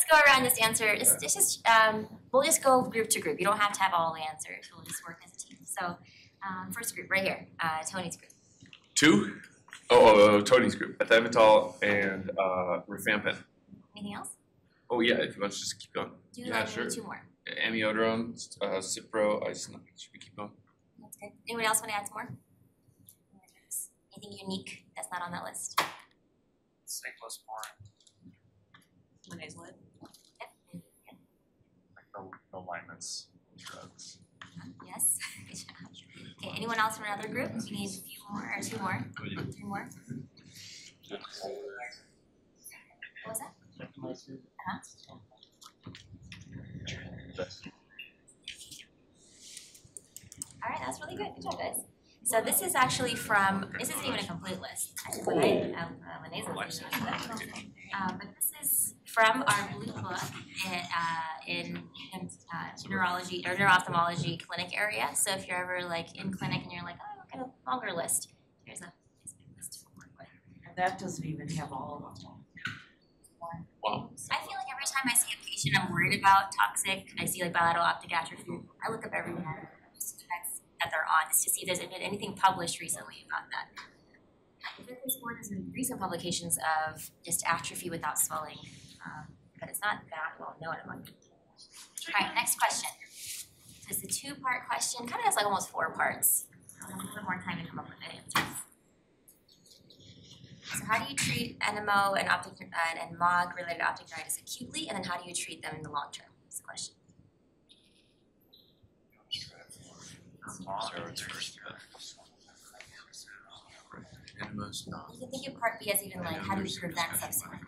go around just answer. We'll just go group to group. You don't have to have all the answers. We'll just work as a team. So, first group right here, Tony's group. 2? Tony's group. Ethambutol and rifampin. Anything else? Oh yeah, if you want to just keep going. Sure. 2 more. Amiodarone, Cipro, isoniazid. Should we keep going? That's good. Anyone else want to add some more? Anything unique that's not on that list? Cyclosporin. Linazolid. Yep. Like the Limus drugs. Yes. Good job. Okay, anyone else from another group? We need a few more or 2 more. 3 more. What was that? All right, that's really good. Good job, guys. So this is actually this isn't even a complete list. But this is from our blue book in neurology or neuro-ophthalmology clinic area. So if you're ever like in clinic and you're like, oh, look at a longer list, here's a list to work with. And that doesn't even have all of them. Wow. I feel like every time I see a patient I'm worried about toxic, I see like bilateral optic atrophy, I look up every one that they're on just to see if there's been anything published recently about that. There's recent publications of just atrophy without swelling, but it's not that well known among people. All right, next question. So it's a 2-part question, kind of has like almost 4 parts. A little more time to come up with an answer. So how do you treat NMO and MOG-related optic neuritis acutely, and then how do you treat them in the long term? That's the question. You can think of part B as even like, how do you prevent subsequent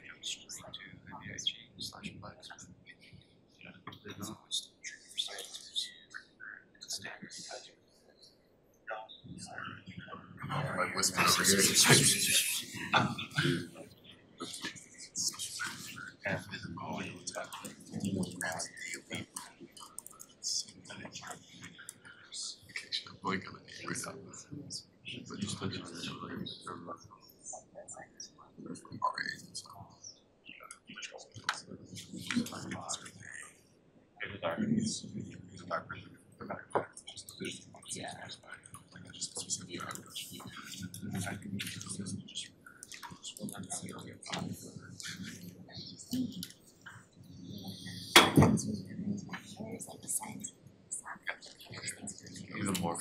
Even more.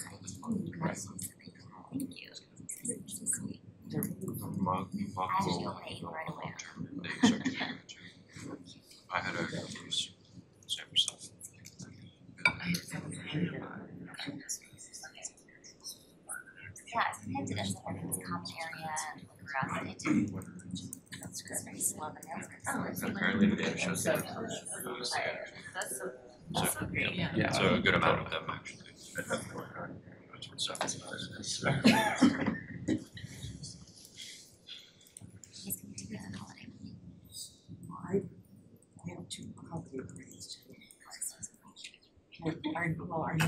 Thank you. I had a same stuff. Yeah, sometimes it ends up in this common area and look around it. That's good. Very slow. Apparently the data shows that. Yeah, so a good amount of them actually. I have 2 holiday parties today. Our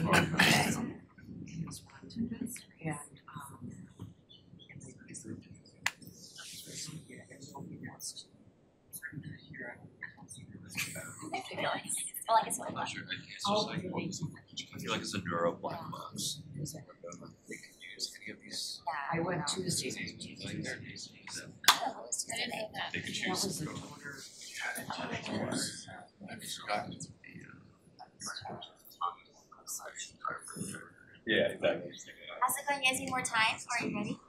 I feel like it's a neuro black box. They could use any of these. I went Tuesday. They could choose. Yeah, exactly. How's it going? You guys need more time? Are you ready?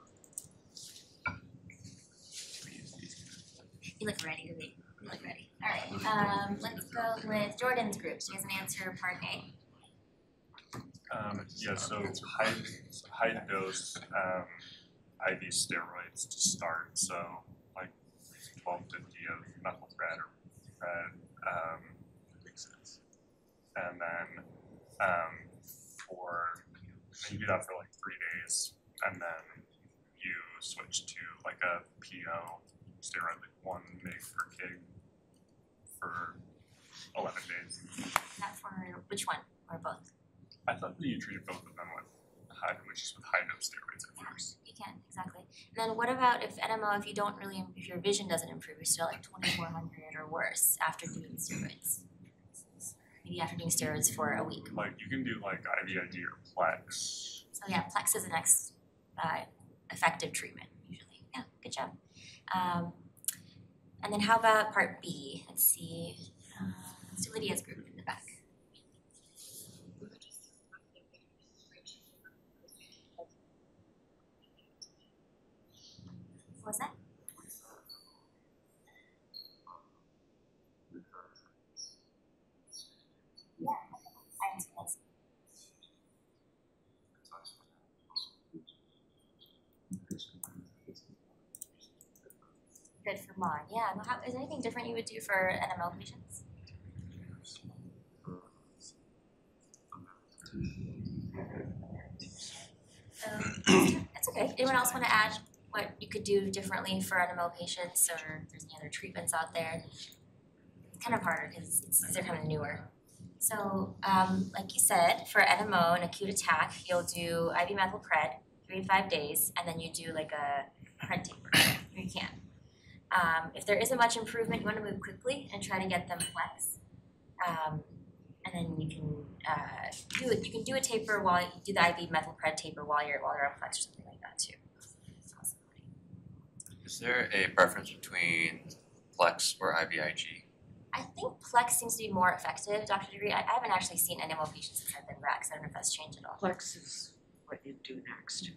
You look ready to be. You look ready. All right. Let's go with Jordan's group. She has an answer part A. Yeah, so high dose IV steroids to start. So like 1250 of methylpred or pred, makes sense. And then you do that for like 3 days, and then you switch to like a PO steroid, like 1 mg per kg for 11 days. Not for which one or both? I thought that you treated both of them with high, which is with high dose steroids at first. You can, exactly. And then what about if NMO, if if your vision doesn't improve, you're still like 2400 or worse after doing steroids? Maybe after doing steroids for a week. Like you can do like IVIG or Plex. So yeah, Plex is the next effective treatment usually. Yeah, good job. And then how about part B? Let's see. Let's do Lydia's group in the back. What was that? Yeah, I answered that. Good for MOD. Yeah. Is there anything different you would do for NML patients? That's okay. Anyone else want to add what you could do differently for NML patients, or if there's any other treatments out there? It's kind of harder because these are kind of newer. So, like you said, for NMO, an acute attack, you'll do IV methylpred 3 to 5 days, and then you do like a pred taper. You can. If there isn't much improvement, you want to move quickly and try to get them flex. And then you can do a taper while you do the IV methylpred taper while you're on flex or something like that too. Is there a preference between Plex or IVIG? I think Plex seems to be more effective, Dr. Degree. I haven't actually seen NMO patients since I've been Rex. I don't know if that's changed at all. Plex is what you do next.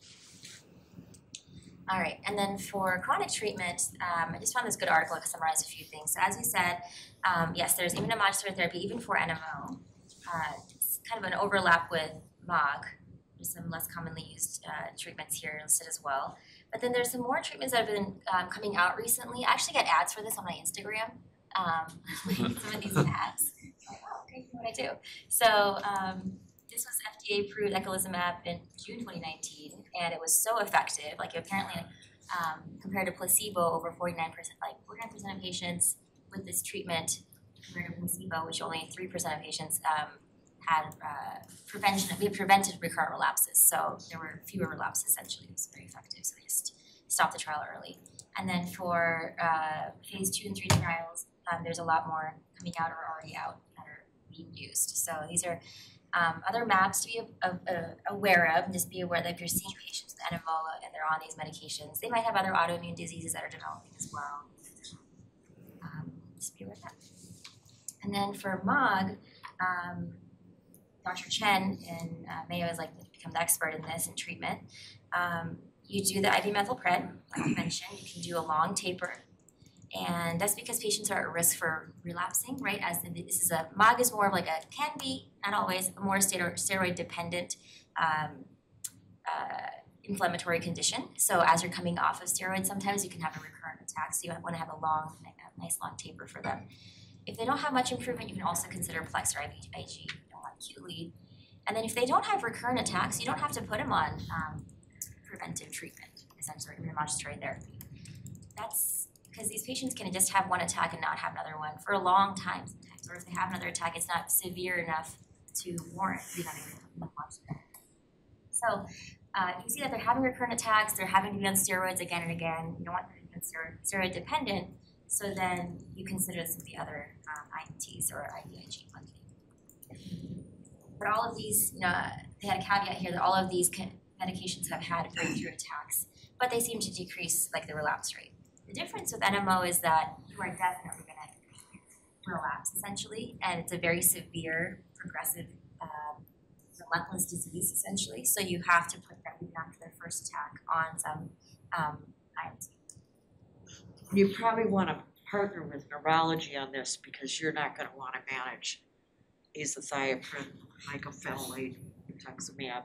All right, and then for chronic treatment, I just found this good article to summarize a few things. So as you said, yes, there's immunomodulatory therapy even for NMO. It's kind of an overlap with MOG. There's some less commonly used treatments here listed as well. But then there's some more treatments that have been coming out recently. I actually get ads for this on my Instagram. Some of these ads. Like, oh, okay, you know what I do. So this was FDA approved eculizumab in June 2019, and it was so effective. Like apparently, compared to placebo, over 49%, like 49% of patients with this treatment compared to placebo, which only 3% of patients had we prevented recurrent relapses. So there were fewer relapses essentially. It was very effective. So they just stopped the trial early. And then for phase 2 and 3 trials, there's a lot more coming out or already out that are being used. So these are other maps to be aware of, and just be aware that if you're seeing patients with NMO and they're on these medications, they might have other autoimmune diseases that are developing as well. Just be aware of that. And then for MOG, Dr. Chen in Mayo has become the expert in this in treatment. You do the IV methylpred, like you mentioned. You can do a long taper. And that's because patients are at risk for relapsing, right? As this is MOG is more of like can be, not always, a more steroid dependent inflammatory condition. So as you're coming off of steroids, sometimes you can have a recurrent attack. So you want to have a nice long taper for them. If they don't have much improvement, you can also consider Plex or IVIG, acutely. And then if they don't have recurrent attacks, you don't have to put them on preventive treatment, essentially immunomodulatory therapy. That's because these patients can just have one attack and not have another one for a long time sometimes. Or if they have another attack, it's not severe enough to warrant immunomodulatory. So you can see that they're having recurrent attacks, they're having to be on steroids again and again. You don't want them to be steroid dependent, so then you consider some of the other INTs or IVIG funding. But all of these, they had a caveat here that all of these medications have had breakthrough attacks, but they seem to decrease the relapse rate. The difference with NMO is that you are definitely going to relapse essentially, and it's a very severe, progressive, relentless disease essentially. So you have to put them even after their first attack on some INT. You probably want to partner with neurology on this because you're not going to want to manage azathioprine, mycophenolate, rituximab.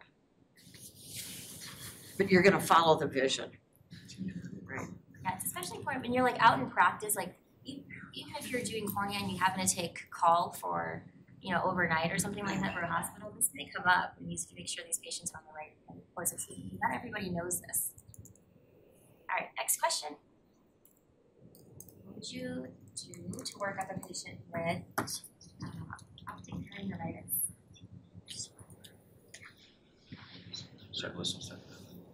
But you're going to follow the vision, right? Yeah, it's especially important when you're out in practice, even if you're doing cornea and you happen to take call for, overnight or something like that for a hospital, this may come up and you need to make sure these patients are on the right course of treatment. Not everybody knows this. All right, next question. What would you do to work up a patient with optic neuritis? Sorry, listen to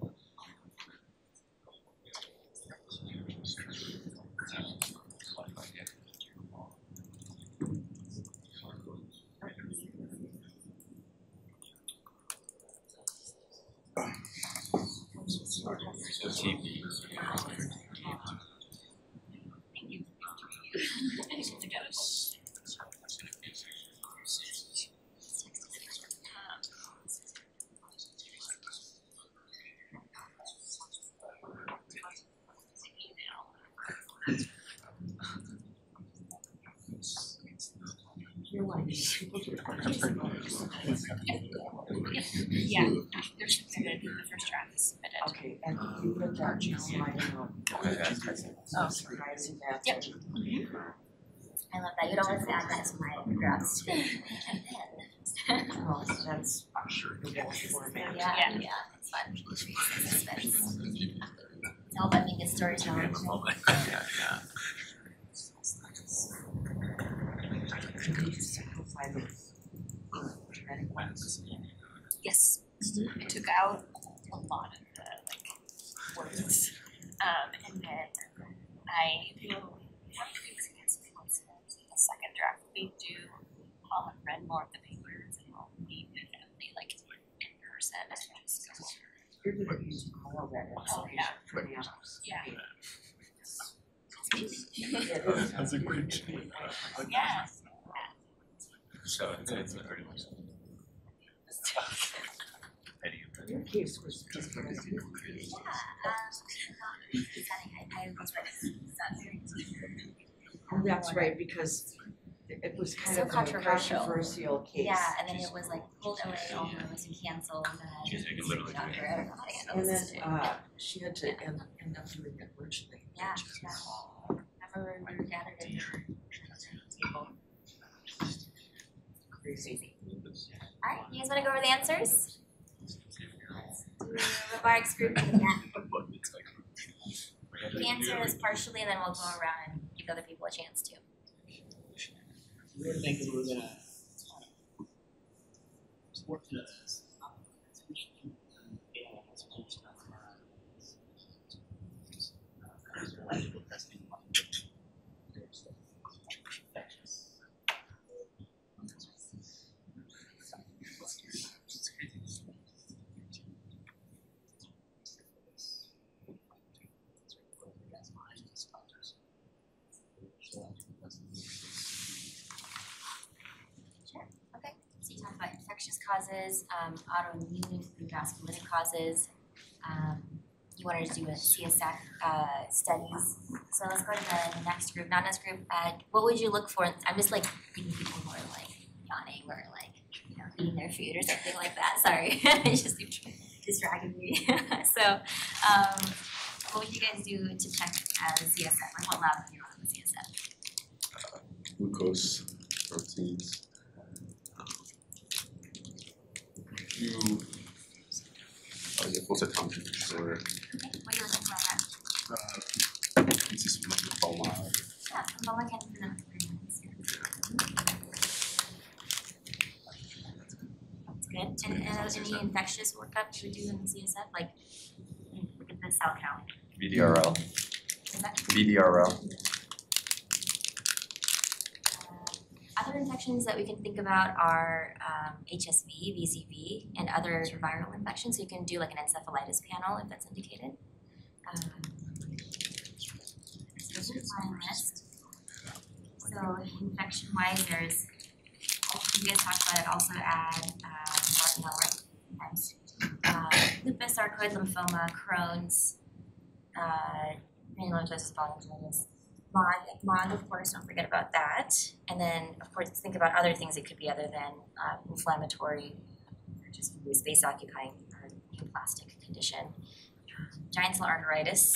Yeah, they're submitted, the first draft is submitted. Okay, and you put that Jeremiah on. Oh. Surprising that. Yep. I love that, you'd always add that to my drafts. Well, that's the best format. Yeah, it's fun. Suspense. It's all about being a storyteller. Can you simplify those? Dramatic ones? Yes, I took out a lot of the words. And then I will have tweaks against once in the second draft. I'll have read more of the papers and I'll meet with Emily in person and just go over. You're good at using all of that information for the others. Yeah. That's a great change. Yeah. So it's very much. Your case was just for us. Oh, that's right, because it was kind So of a controversial. controversial case. Yeah, and then it was like pulled away almost and canceled and You can literally do it. I don't know how to handle And this. then, she had to end up doing it virtually. Yeah, remember we were gathered in your table. Crazy. Alright, you guys wanna go over the answers? Do robotics group, yeah. The answer is partially and then we'll go around and give other people a chance to. We were thinking we're gonna work the electrical testing. Okay, so you talked about infectious causes, autoimmune and vasculitic causes. You wanted to do a CSF studies. So let's go to the next group, non-next group. What would you look for? I'm just like thinking people who are like yawning or like, you know, eating their food or something like that. Sorry, it's just distracted me. So, what would you guys do to check CSF? Like what lab would you run with CSF? Glucose, proteins. What's a content for What are you looking for on that? it's just like lymphoma. Yeah, lymphoma can present with 3 minutes. That's good. And any infectious workup you would do in CSF, like look at the cell count. VDRL. Is that VDRL. Other infections that we can think about are HSV, VZV, and other viral infections. So you can do like an encephalitis panel if that's indicated. So this is my list. So infection-wise, there's, you guys talked about it, also add Bartonella, lupus, sarcoid lymphoma, Crohn's, granulomatous polyneuropathy. MOG, of course, don't forget about that. And then, of course, think about other things it could be other than inflammatory, or just space occupying neoplastic condition. Giant cell arteritis,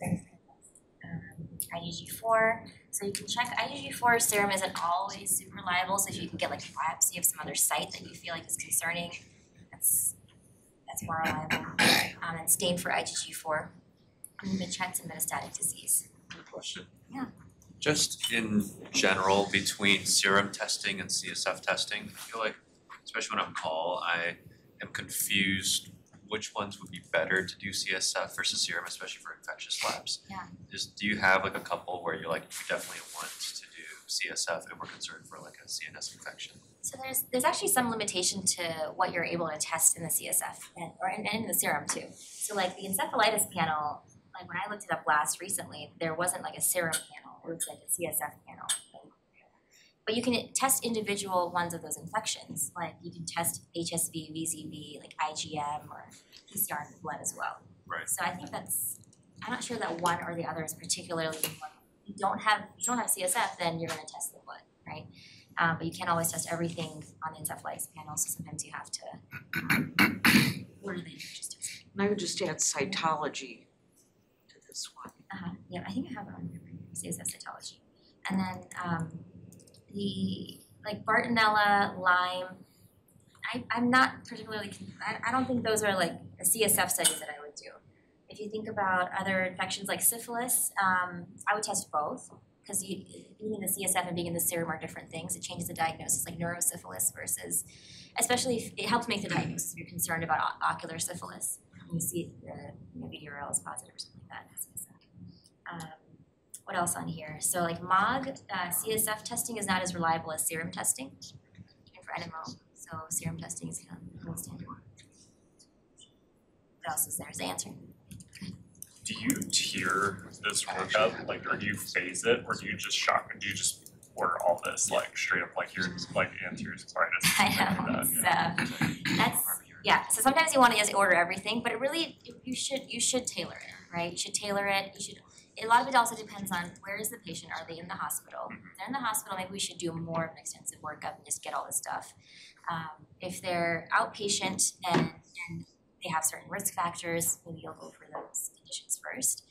IgG4. So you can check IgG4 serum isn't always super reliable. So if you can get like a biopsy of some other site that you feel like is concerning, that's more reliable. And stain for IgG4. And Michet's and metastatic disease. Question. Yeah. Just in general, between serum testing and CSF testing, I feel like, especially when I'm on call, I am confused which ones would be better to do CSF versus serum, especially for infectious labs? Yeah. Just, do you have like a couple where you're like, we definitely want to do CSF if we're concerned for like a CNS infection? So there's actually some limitation to what you're able to test in the CSF and in the serum too. So like the encephalitis panel, like when I looked it up last recently, there wasn't like a serum panel, it was like a CSF panel. But you can test individual ones of those infections, like you can test HSV, VZV, like IgM or PCR in the blood as well. Right. So I think I'm not sure that one or the other is particularly important. If you don't have CSF, then you're gonna test the blood, right? But you can't always test everything on the encephalitis panel, so sometimes you have to order the infectious testing. And I would just add cytology to this one. Yeah, I think I have it on here, CSF cytology. And then the like Bartonella, Lyme, I'm not particularly, I don't think those are like the CSF studies that I would do. If you think about other infections like syphilis, I would test both, because being in the CSF and being in the serum are different things. It changes the diagnosis, like neurosyphilis versus, especially if it helps make the diagnosis if you're concerned about ocular syphilis. You see maybe URL is positive or something like that. What else on here? So like MOG, CSF testing is not as reliable as serum testing, even for NMO. So serum testing is kind of gold standard. What else is there? Is the answer? Do you tier this workup, like, or do you phase it, or do you just order all this, like, straight up, like, your, like, anterior squaritis? I know, so sometimes you want to just order everything, but it really, you should tailor it, right? You should tailor it, a lot of it also depends on where is the patient, are they in the hospital? If they're in the hospital, maybe we should do more of an extensive workup and just get all this stuff. If they're outpatient and they have certain risk factors, maybe you'll go for those conditions first.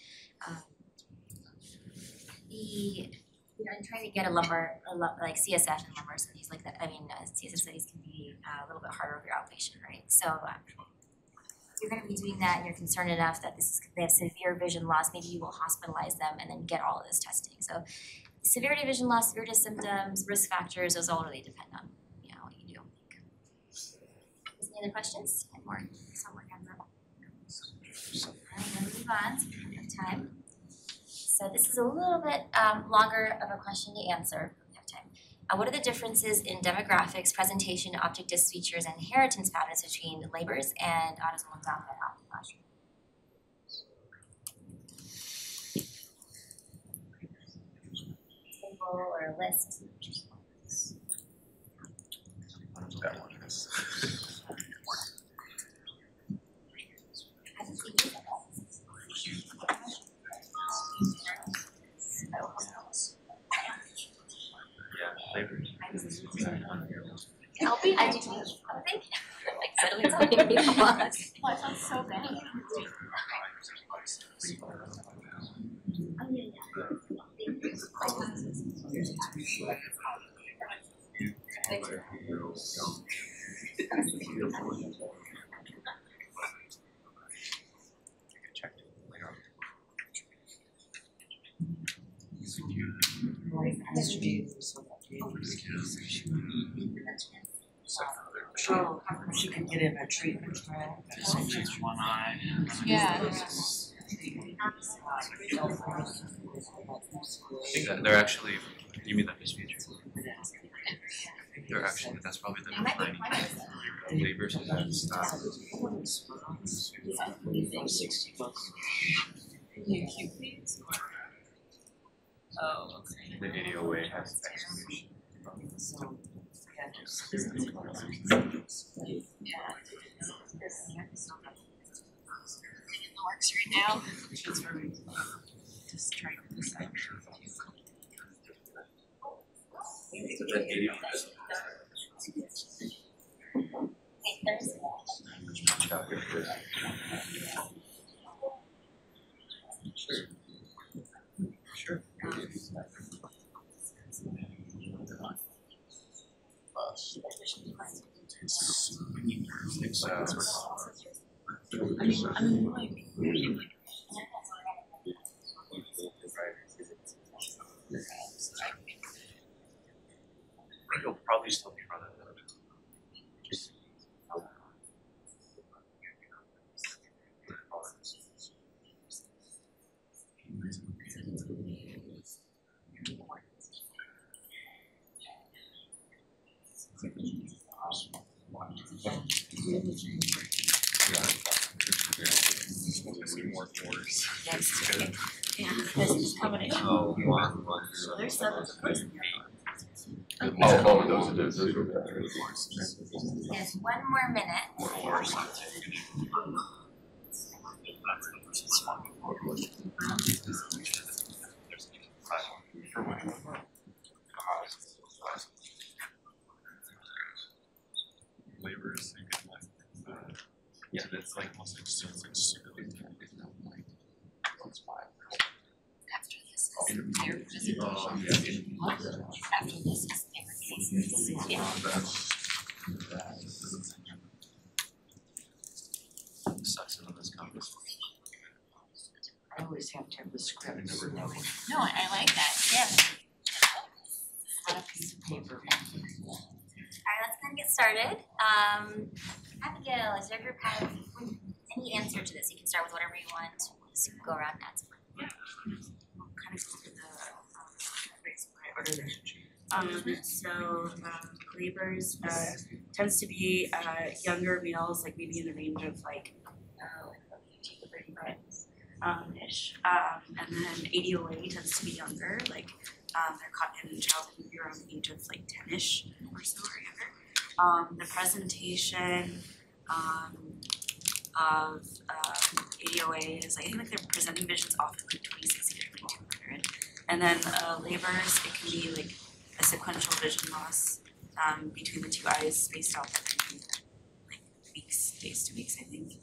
I'm trying to get a lumbar, like CSF and lumbar studies like that. I mean, CSF studies can be a little bit harder if you're outpatient, right? So if you're going to be doing that and you're concerned enough that they have severe vision loss, maybe you will hospitalize them and then get all of this testing. So severity of vision loss, severity of symptoms, risk factors, those all really depend on what you do. Any other questions? And more? Somewhere down there. I'm going to move on so we have time. So this is a little bit longer of a question to answer. We have time. What are the differences in demographics, presentation, optic disc features, and inheritance patterns between Leber's and autosomal dominant optic atrophy? Table or a list? That one is. I'll be I do something. Like suddenly something being lost. Well, I felt so bad. Oh yeah, Oh, she could get in a treatment trial. Just one eye. Yeah. I think that they're actually, you mean that this feature? They're actually, that's probably the defining Leber's is that style. 60 bucks. Oh, okay. The ADOA has exclusion. So, Works right now. just trying to decide. So that ADOA is Sure. You'll probably still be running Just need more floors. Yes. Good. Yeah, this is combination. Oh, So there's 7 of course. those are those are better. There's one more minute. More floors. For which one? Flavors, you can Yeah, that's like almost like so it's like super After this is their presentation. After this is their presentation. Yeah. sucks in this conference. I always have to have the script. No, I like that, yeah. On a piece of paper. Alright, let's go and get started. Abigail, does your group have any answer to this? You can start with whatever you want. We'll just go around and answer. Kind of go through the order. So Labors tends to be younger males, like maybe in the range of like 35 ish. And then ADOA tends to be younger, like they're caught in childhood maybe around the age of like 10-ish or so or younger. The presentation of ADOA is, I think like their presenting vision's often like 20/60 to 2200. And then Labors, it can be like a sequential vision loss between the two eyes spaced out like weeks, days to weeks, I think.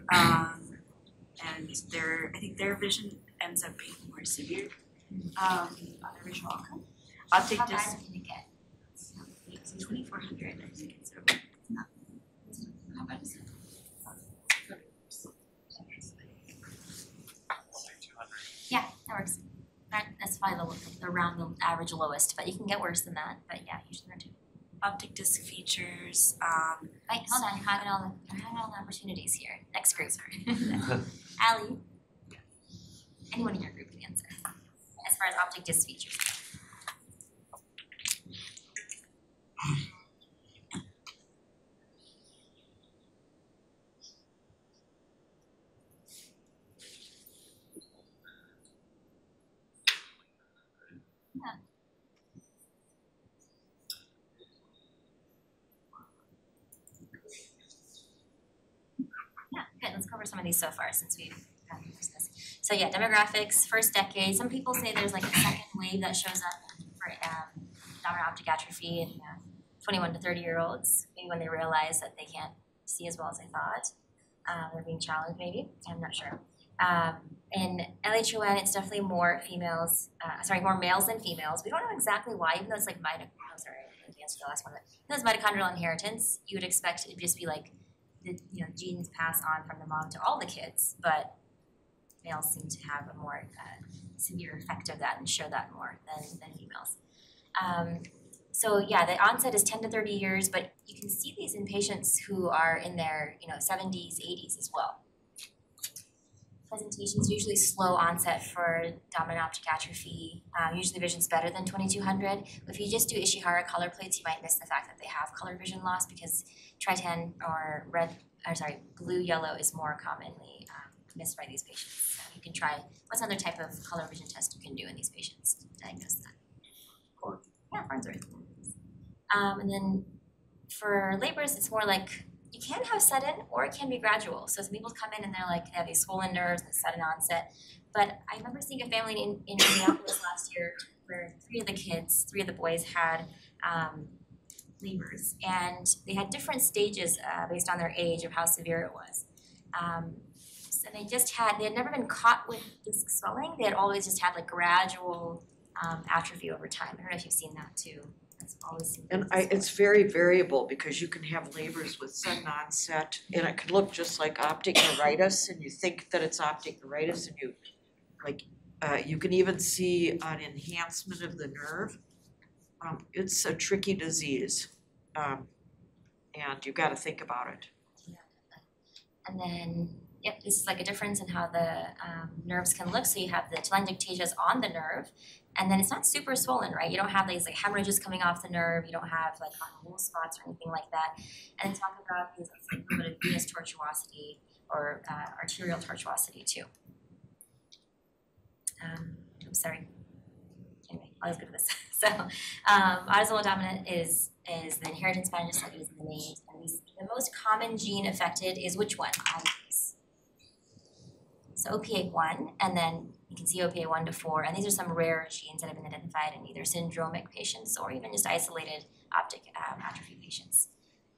And I think their vision ends up being more severe on their visual outcome. Optic How disc, bad can it get? it's 2400, I think it's over. How bad is it? Yeah, that works. That's probably the around the average lowest, but you can get worse than that. But yeah, usually they're too. Optic disc features, Wait, hold on, you're having all the opportunities here. Next group, Allie. Anyone in your group can answer. As far as optic disc features. Yeah, good. Let's go over some of these so far since we've used this. So yeah, demographics, first decade. Some people say there's like a second wave that shows up for dominant optic atrophy in 21 to 30-year-olds, maybe when they realize that they can't see as well as they thought. They're being challenged maybe, I'm not sure. In LHON, it's definitely more more males than females. We don't know exactly why, even though it's like I didn't answer the last one. Even though it's mitochondrial inheritance, you would expect it to just be like the genes pass on from the mom to all the kids, but males seem to have a more severe effect of that and show that more than females. So yeah, the onset is 10 to 30 years, but you can see these in patients who are in their 70s, 80s as well. Presentation's usually slow onset for dominant optic atrophy. Usually vision's better than 2200. If you just do Ishihara color plates, you might miss the fact that they have color vision loss because tritan or blue yellow is more commonly missed by these patients. So you can try, what's another type of color vision test you can do in these patients to diagnose that? Yeah, Farnsworth. And then for Labors, it's more like you can have sudden or it can be gradual. So some people come in and they're like, they have these swollen nerves and sudden onset. But I remember seeing a family in Minneapolis last year where three of the boys had Labors, and they had different stages based on their age of how severe it was. So they had never been caught with disc swelling. They had always just had like gradual atrophy over time. I don't know if you've seen that too. That's always seen. And it's very variable because you can have Labors with sudden onset and it can look just like optic neuritis and you think that it's optic neuritis and you can even see an enhancement of the nerve. It's a tricky disease and you've got to think about it. And then Yep, this is like a difference in how the nerves can look. So you have the telangiectasia is on the nerve, and then it's not super swollen, right? You don't have these like hemorrhages coming off the nerve. You don't have like wool spots or anything like that. And then talk about these like a little bit of venous tortuosity or arterial tortuosity too. I'm sorry. Anyway, I'll just go to this. So, autosomal dominant is the inheritance pattern, just like it is in the name. And the most common gene affected is which one? All of these. So OPA1, and then you can see OPA1 to 4, and these are some rare genes that have been identified in either syndromic patients or even just isolated optic atrophy patients.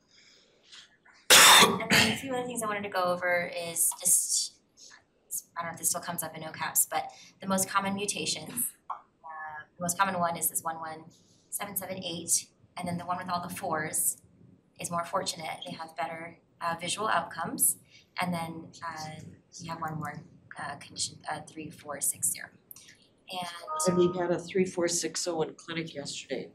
And then a few other things I wanted to go over is just, I don't know if this still comes up in OCAPS, but the most common mutations. The most common one is this 11778, and then the one with all the 4s is more fortunate. They have better visual outcomes, and then you have one more condition, 3460. And we had a 3460 in clinic yesterday.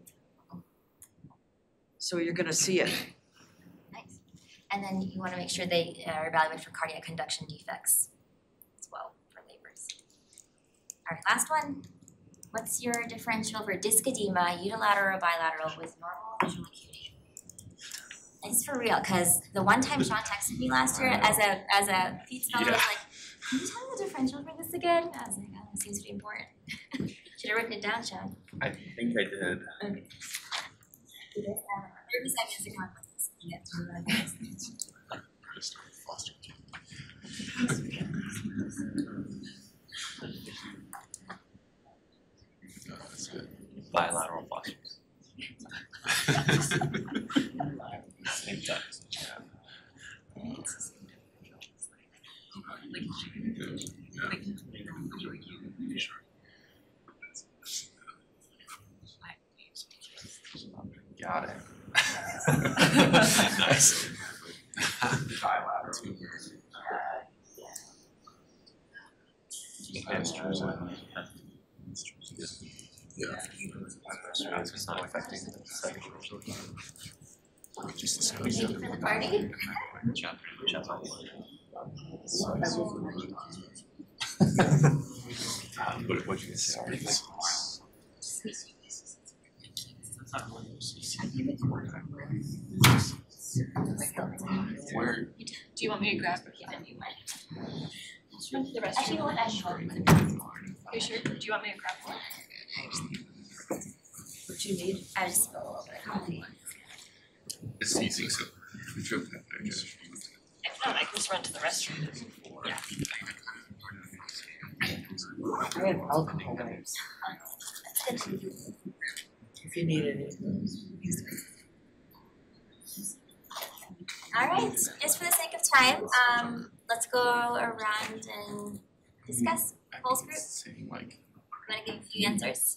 So you're gonna see it. Nice. And then you want to make sure they are evaluated for cardiac conduction defects as well for labors. All right, last one. What's your differential for disc edema, unilateral or bilateral, with normal visual acuity? And it's for real, because the one time Sean texted me last year as a Pete's fellow, was like, can you tell me the differential for this again? I was like, oh, that seems to be important. Should have written it down, Sean. I think I did. Okay. 30 seconds to come up with this. You get through that. That's good. Bilateral phosphorus. Same time. Got it. Nice. Yeah. It's not affecting the second visual. Just You ready for the party? What you say? Where? Do you want me to grab it? Yeah, you might. The rest. Actually, you know what? I should. You sure? Do you want me to grab one? What you need? I just spilled a little bit of coffee. It's easy, so we drove that, I guess. If not, I can just run to the restroom. Yeah. I have alcohol wipes. If you need any. All right, just for the sake of time, let's go around and discuss. Pulse group, Saying like, I'm gonna give a few answers.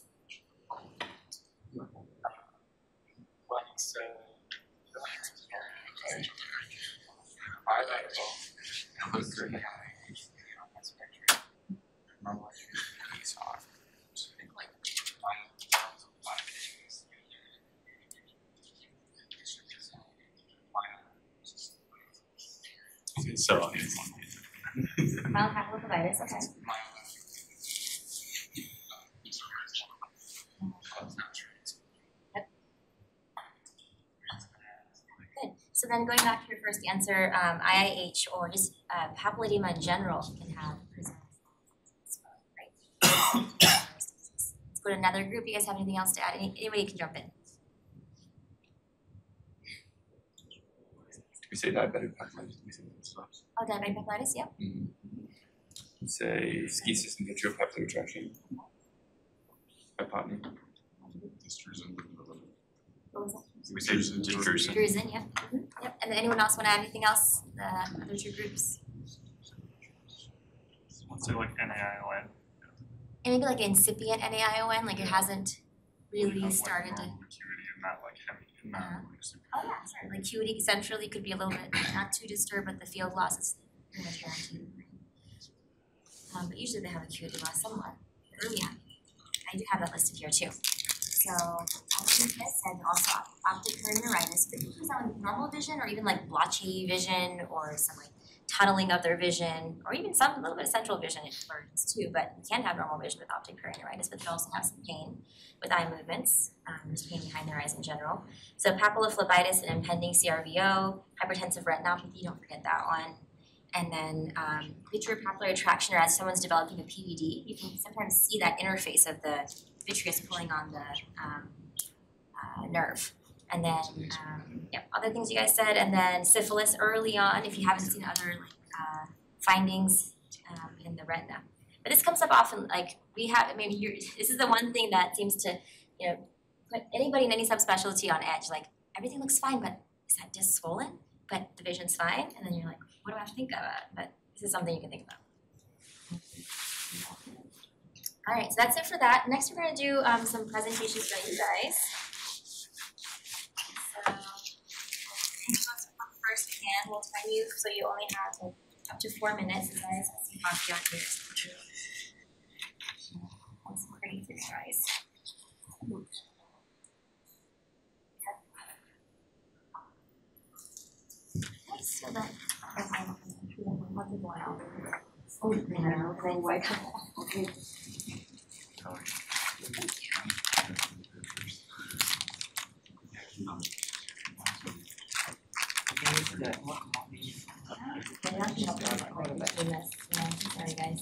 So, Mild papillomavitis, okay. Good. So then going back to your first answer, IIH or just papilledema in general can have right? Let's go to another group. You guys have anything else to add? Anybody can jump in. we say diabetic papillitis, we say that stuff. Oh, diabetic papillitis, yep. We say schisis and vitreopapillary retraction. Hypotony. What was that? we say Drusen. Drusen, yep. Yep. And then anyone else want to add anything else? The other two groups? Let's say like NAION. And maybe like incipient NAION, like it hasn't really started to. Acuity and not like heavy, not Oh yeah, sure. Like QED centrally could be a little bit not too disturbed, but the field loss is pretty much guaranteed. But usually they have acuity loss somewhat early on. I do have that listed here too. So optitis and also optic nerve neuritis. They can present with normal vision or even like blotchy vision or some like tunneling of their vision, or even some, a little bit of central vision emergence too, but you can have normal vision with optic perineuritis, but you also have some pain with eye movements, there's pain behind their eyes in general. So papillophlebitis and impending CRVO, hypertensive retinopathy, don't forget that one. And then vitreopapillary traction, or as someone's developing a PVD, you can sometimes see that interface of the vitreous pulling on the nerve. And then, other things you guys said, and then syphilis early on, if you haven't seen other findings in the retina. But this comes up often, like we have, this is the one thing that seems to, put anybody in any subspecialty on edge. Like, everything looks fine, but is that disc swollen? But the vision's fine? And then you're like, what do I have to think about? But this is something you can think about. All right, so that's it for that. Next, we're going to do some presentations by you guys. So, first again, we'll time you so you only have like, up to 4 minutes. You guys, I see coffee out here. That's pretty for you guys. So that what's it going on? Oh, yeah, okay, wipe it. Okay. Sorry, guys.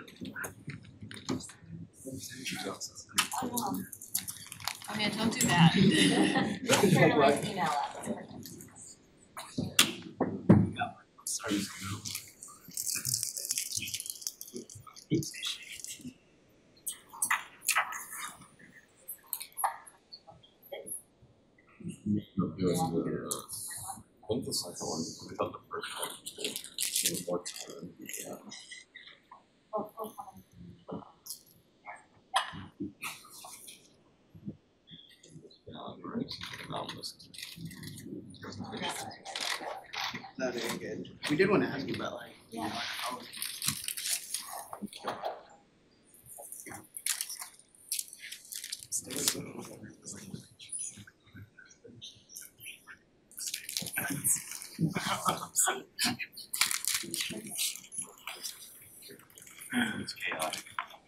Oh yeah, don't do that. Personalized email up. I think the second one, we thought the first one was more time. Yeah. No, they're good. We did want to ask you about like, how It's chaotic.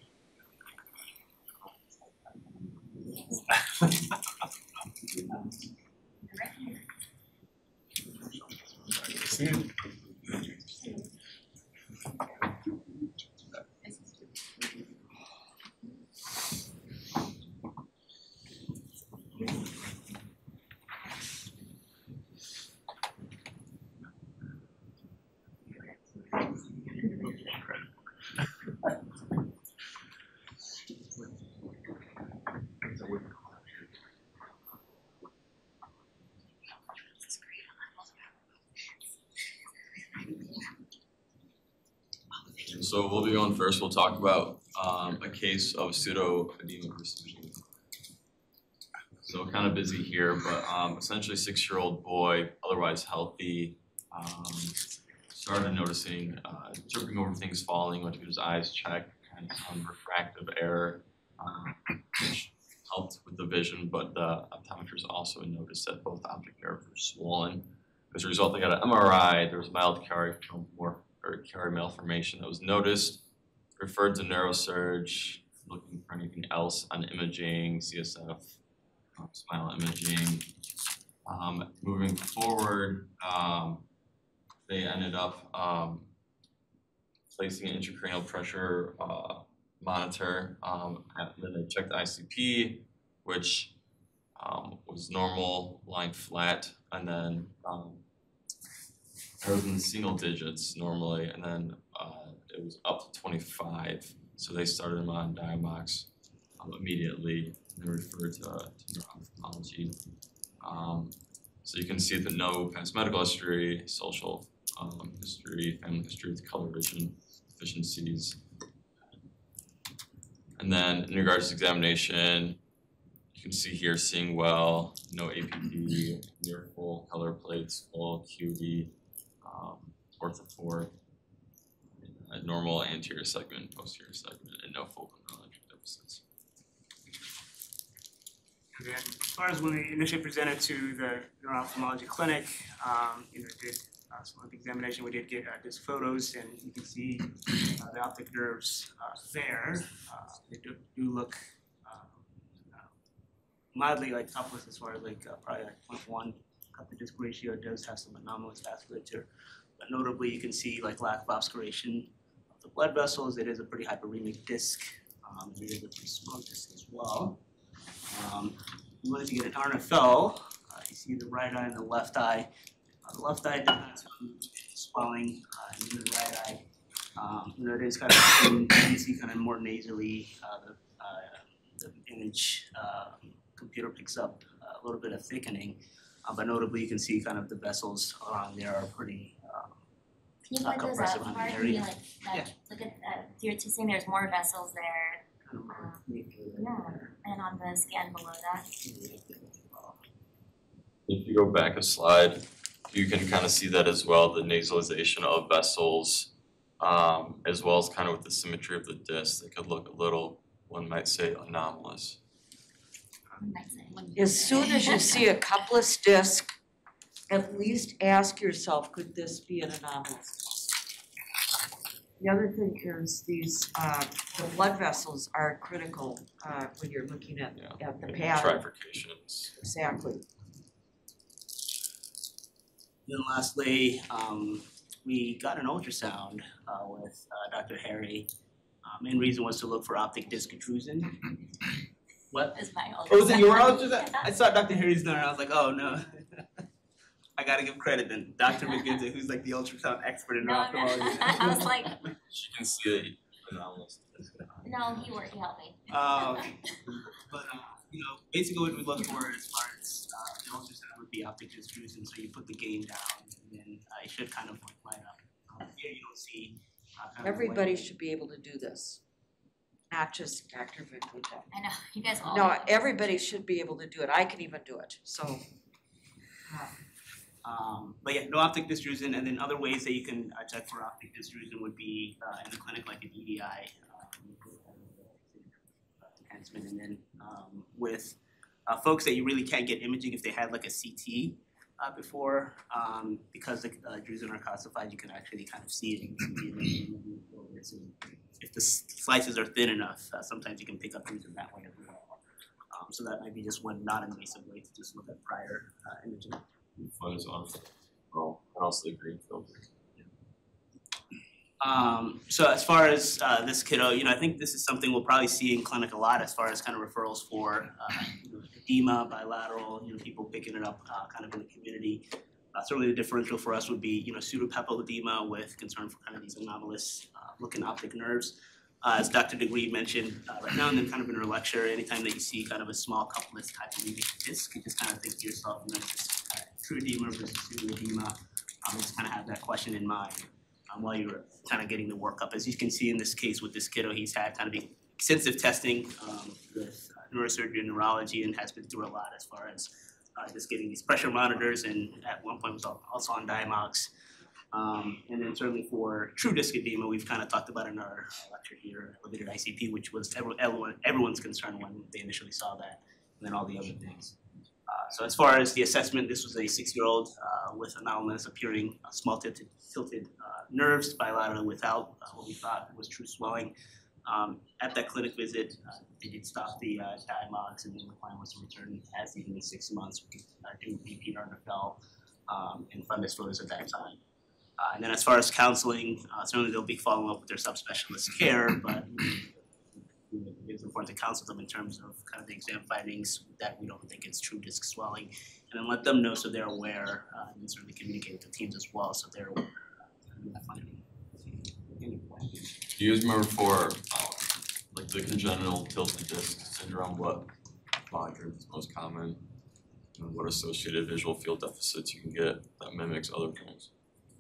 So we'll be going first. We'll talk about a case of pseudoedema precision. So kind of busy here, but essentially 6-year-old boy, otherwise healthy, started noticing tripping over things, falling, went to get his eyes checked, kind of some refractive error, which helped with the vision, but the optometrist also noticed that both optic nerves were swollen. As a result, they got an MRI. There was mild chiari malformation that was noticed, referred to neurosurge, looking for anything else on imaging, CSF, spinal imaging. Moving forward, they ended up placing an intracranial pressure monitor. Then they checked the ICP, which was normal, lying flat, and then it was in the single digits normally, and then it was up to 25. So they started him on Diamox immediately, and they referred to neuro-ophthalmology. So you can see that no past medical history, social history, family history with color vision deficiencies. And then in regards to examination, you can see here seeing well, no APD, near full color plates, full QD, orthophore, normal anterior segment, posterior segment, and no focal neurologic deficits. And then as far as when they initially presented to the neuro-ophthalmology clinic, did So with the examination, we did get disc photos, and you can see the optic nerves there. They do look mildly like topless as far as like probably like 0.1 cup to disc ratio. It does have some anomalous vasculature, but notably you can see like lack of obscuration of the blood vessels. It is a pretty hyperemic disc. It is a pretty small disc as well. You wanted to get an RNFL. You see the right eye and the left eye. The left eye does have some swelling, and then the right eye, it is kind of, you can see kind of more nasally. The image computer picks up a little bit of thickening, but notably you can see kind of the vessels around there are pretty Can you point those compressive out on the more? Can area. you like that, look at that, you're just saying there's more vessels there, yeah, and on the scan below that. If you go back a slide, you can kind of see that as well, the nasalization of vessels, as well as kind of with the symmetry of the disc. They could look a little, one might say, anomalous. As soon as you see a cupless disc, at least ask yourself, could this be an anomaly? The other thing is these, the blood vessels are critical when you're looking at the pattern. Trifurcations. Exactly. Then lastly, we got an ultrasound with Dr. Harry. Main reason was to look for optic disc intrusion. What? Is my ultrasound. Oh, was it your ultrasound? I saw Dr. Harry's done, and I was like, oh no. I gotta give credit then. Dr. McGinty, who's like the ultrasound expert in No, ophthalmology. I was like, You can see the anomalous disc. no, he helped me. But basically what we look for as far as the ultrasound would be optic intrusion. So you put the gain down, and then it should kind of like light up. Here you don't see. Kind of Everybody light. should be able to do this, not just Dr. Vicuta. I know, you guys all. No, everybody should be able to do it. I can even do it, so. But yeah, no optic dystrusion, and then other ways that you can check for optic dystrusion would be in the clinic, like an EDI enhancement, and then with folks that you really can't get imaging if they had like a CT before, because the drusen are calcified, you can actually kind of see it. If the slices are thin enough, sometimes you can pick up drusen that way as well. So that might be just one non-invasive way to just look at prior imaging. Photos on. Well, and also the green filter. So as far as this kiddo, I think this is something we'll probably see in clinic a lot as far as kind of referrals for edema, bilateral, people picking it up kind of in the community. Certainly the differential for us would be, pseudopapilledema with concern for kind of these anomalous looking optic nerves. As Dr. DeGree mentioned right now and then kind of in her lecture, anytime that you see kind of a small couplet hyperemic disc, you just kind of think to yourself, just true edema versus pseudoedema. Just kind of have that question in mind while you're kind of getting the workup. As you can see in this case with this kiddo, he's had kind of extensive testing with neurosurgery and neurology and has been through a lot as far as just getting these pressure monitors, and at one point was also on Diamox. And then certainly for true disc edema, we've kind of talked about in our lecture here, elevated ICP, which was everyone's concern when they initially saw that, and then all the other things. So as far as the assessment, this was a 6-year-old with anomalous appearing small tilted nerves bilateral without what we thought was true swelling. At that clinic visit, they did stop the Diamox, and then the plan was to return as needed in 6 months. We could do repeat RNFL and fundus photos at that time. And then as far as counseling, certainly they'll be following up with their subspecialist care, but it's important to counsel them in terms of kind of the exam findings that we don't think it's true disc swelling, and then let them know so they're aware, and certainly communicate with the teams as well so they're aware of that finding. Do you guys remember for like the congenital tilted disc syndrome, what quadrant is most common, and what associated visual field deficits you can get that mimics other things?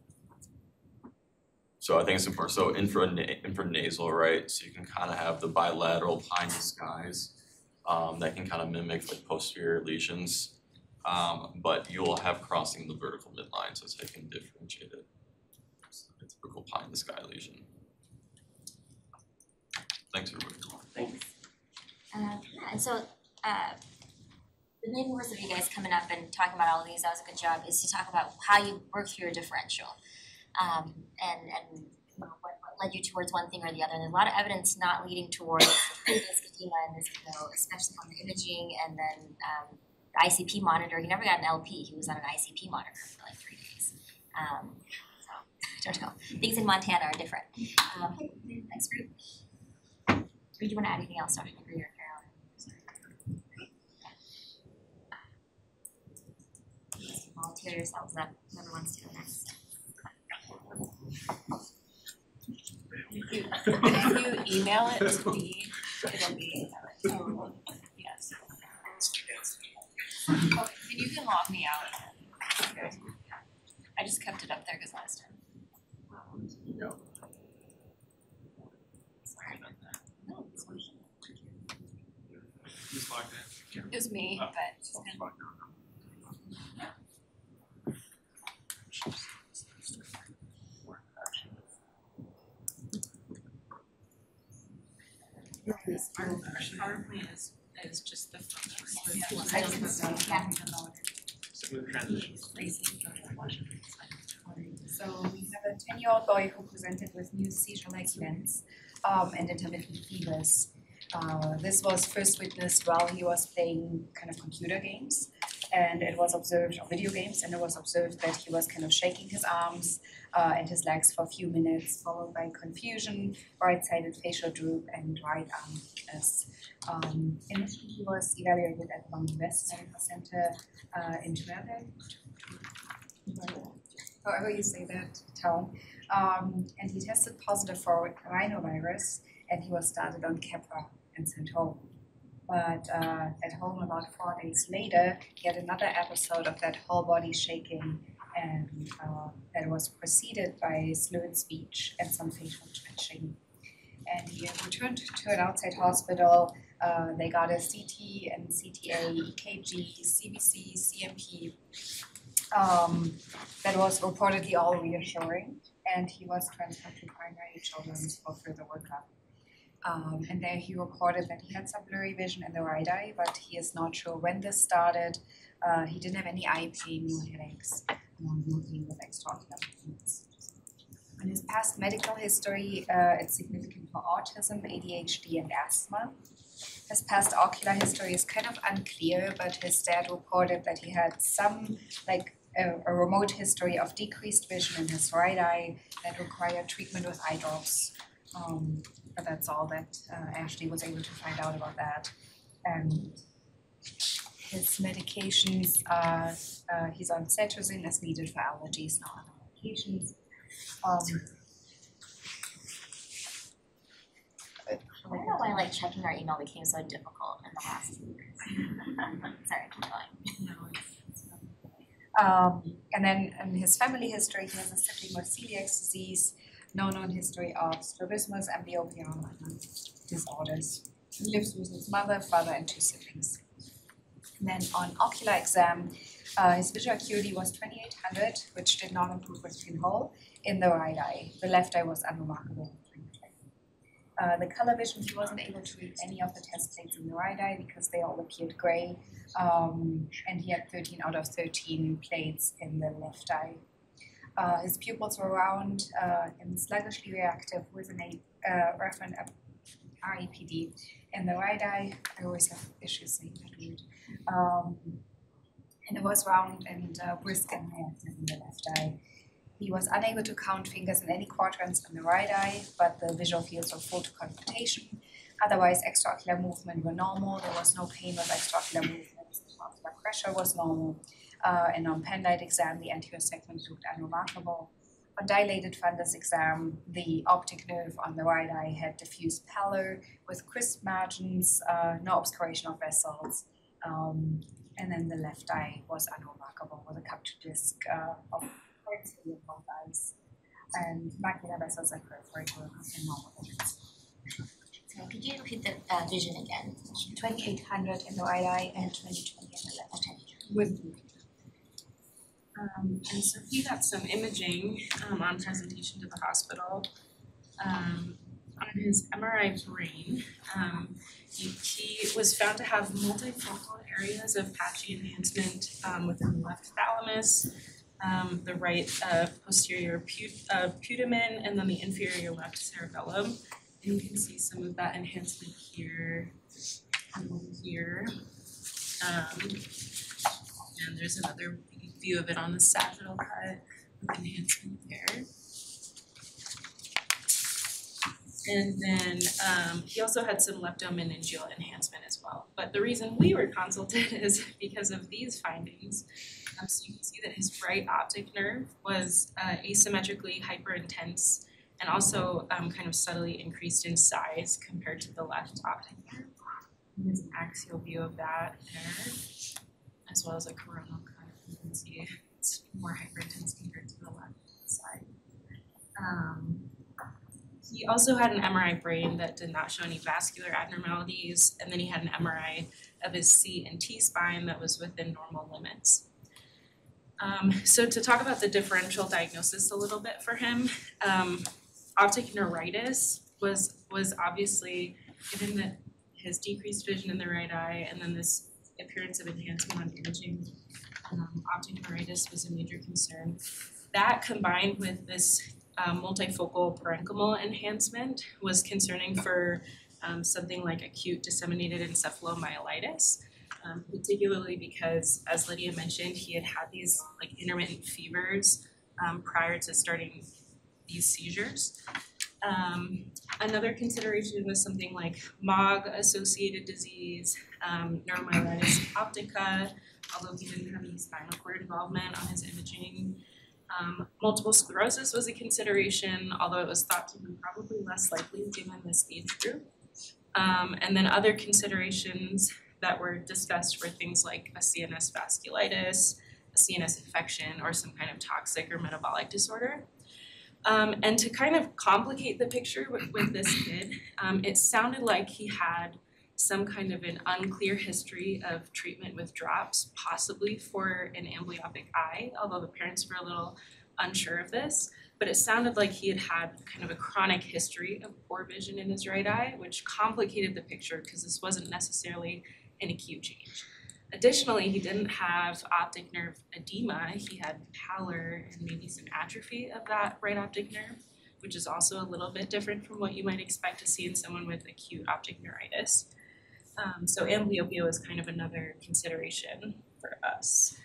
So I think it's important. So infranasal, right? So you can kind of have the bilateral pie in the skies that can kind of mimic like posterior lesions, but you'll have crossing the vertical midline, so it's how you can differentiate it. It's a typical pie in the sky lesion. Thanks, everybody. Thanks. And so the main words of you guys coming up and talking about all of these, that was a good job, is to talk about how you work through your differential. And you know, what led you towards one thing or the other. And there's a lot of evidence not leading towards this edema and this, you know, especially on the imaging and then the ICP monitor. He never got an LP, he was on an ICP monitor for like 3 days. So I don't know. Things in Montana are different. Next group. Do you want to add anything else, Dr. McGree or Carolyn? Volunteer yourselves up. Whoever wants to go next. If you email it to me, it'll be, yes. Oh, and you can log me out. I just kept it up there because last time. Sorry about that. No, it's fine. It was me, but. Our PowerPoint is just the front. I don't know. Yeah. Smooth transition. So we have a 10-year-old boy who presented with new seizure-like events and intermittent fevers. This was first witnessed while he was playing kind of computer games, and it was observed, or video games, and it was observed that he was kind of shaking his arms and his legs for a few minutes, followed by confusion, right-sided facial droop, and right arm weakness. Initially, he was evaluated at the London West Medical Center in Twerberg, however you say that town, and he tested positive for rhinovirus, and he was started on Keppra and sent home. But at home, about 4 days later, he had another episode of that whole body shaking, and that was preceded by slurred speech and some facial twitching. And he returned to an outside hospital. They got a CT and CTA, EKG, CBC, CMP. That was reportedly all reassuring, and he was transferred to primary children's for further workup. And there he reported that he had some blurry vision in the right eye, but he is not sure when this started. He didn't have any eye pain, no headaches, nothing with extraocular movements. In his past medical history, it's significant for autism, ADHD, and asthma. His past ocular history is kind of unclear, but his dad reported that he had some, like, a remote history of decreased vision in his right eye that required treatment with eye drops. But that's all that Ashley was able to find out about that. And his medications, he's on cetirizine as needed for allergies, no other medications. I don't know why like checking our email became so difficult in the last 2 years. Sorry, keep going. And then in his family history, he has a sibling with celiac disease, no known history of strabismus, amblyopia, and other disorders. He lives with his mother, father, and 2 siblings. And then on ocular exam, his visual acuity was 2800, which did not improve with pinhole in the right eye. The left eye was unremarkable. The color vision, he wasn't able to read any of the test plates in the right eye because they all appeared gray, and he had 13 out of 13 plates in the left eye. His pupils were round and sluggishly reactive with an referent REPD in the right eye. I always have issues saying that word. And it was round and brisk and reactive in the left eye. He was unable to count fingers in any quadrants in the right eye, but the visual fields were full to confutation. Otherwise, extraocular movement were normal. There was no pain with extraocular movement. The pressure was normal. And on pen light exam, the anterior segment looked unremarkable. On dilated fundus exam, the optic nerve on the right eye had diffuse pallor with crisp margins, no obscuration of vessels. And then the left eye was unremarkable with a cupped disc of in both eyes, and macular vessels and periphery were in normal visions. So could you repeat the vision again? 2800 in the right eye and 2020 in the left eye. With and so he got some imaging on presentation to the hospital. on his MRI brain, he was found to have multifocal areas of patchy enhancement within the left thalamus, the right posterior putamen, and then the inferior left cerebellum. And you can see some of that enhancement here and over here. And there's another view of it on the sagittal cut with enhancement there. And then he also had some leptomeningeal enhancement as well. But the reason we were consulted is because of these findings. So you can see that his right optic nerve was asymmetrically hyperintense and also kind of subtly increased in size compared to the left optic nerve. And there's an axial view of that there, as well as a coronal cut. You can see it's more hyperintense compared to the left side. He also had an MRI brain that did not show any vascular abnormalities, and then he had an MRI of his C and T spine that was within normal limits. So to talk about the differential diagnosis a little bit for him, optic neuritis was obviously, given that his decreased vision in the right eye and then this appearance of enhancement on imaging, optic neuritis was a major concern. That combined with this multifocal parenchymal enhancement was concerning for something like acute disseminated encephalomyelitis, particularly because, as Lydia mentioned, he had had these like intermittent fevers prior to starting these seizures. Another consideration was something like MOG-associated disease, neuromyelitis optica, although he didn't have any spinal cord involvement on his imaging. Multiple sclerosis was a consideration, although it was thought to be probably less likely given this age group. And then other considerations that were discussed were things like a CNS vasculitis, a CNS infection, or some kind of toxic or metabolic disorder. And to kind of complicate the picture with this kid, it sounded like he had some kind of an unclear history of treatment with drops, possibly for an amblyopic eye, although the parents were a little unsure of this. But it sounded like he had had kind of a chronic history of poor vision in his right eye, which complicated the picture because this wasn't necessarily an acute change. Additionally, he didn't have optic nerve edema. He had pallor and maybe some atrophy of that right optic nerve, which is also a little bit different from what you might expect to see in someone with acute optic neuritis. So amblyopia was kind of another consideration for us.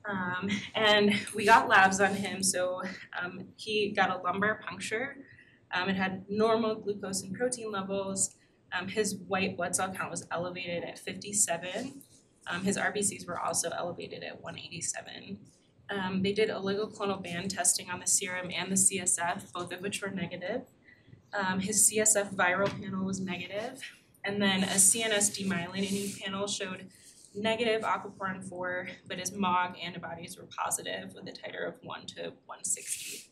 And we got labs on him, so he got a lumbar puncture. It had normal glucose and protein levels. His white blood cell count was elevated at 57. His RBCs were also elevated at 187. They did oligoclonal band testing on the serum and the CSF, both of which were negative. His CSF viral panel was negative. And then a CNS demyelinating panel showed negative aquaporin 4, but his MOG antibodies were positive with a titer of 1 to 160.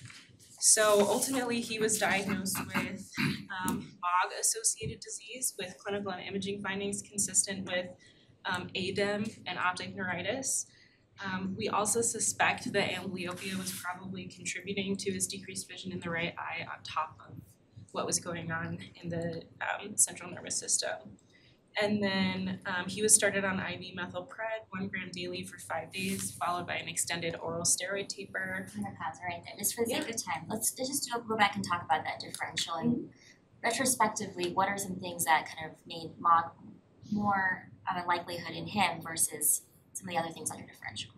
So ultimately, he was diagnosed with MOG-associated disease with clinical and imaging findings consistent with ADEM and optic neuritis. We also suspect that amblyopia was probably contributing to his decreased vision in the right eye on top of what was going on in the central nervous system. And then he was started on IV methylpred, 1 gram daily for 5 days, followed by an extended oral steroid taper. I'm gonna pause right there, just for the sake of time. Let's just go back and talk about that differential. And retrospectively, what are some things that kind of made MOG more of a likelihood in him versus some of the other things on your differential?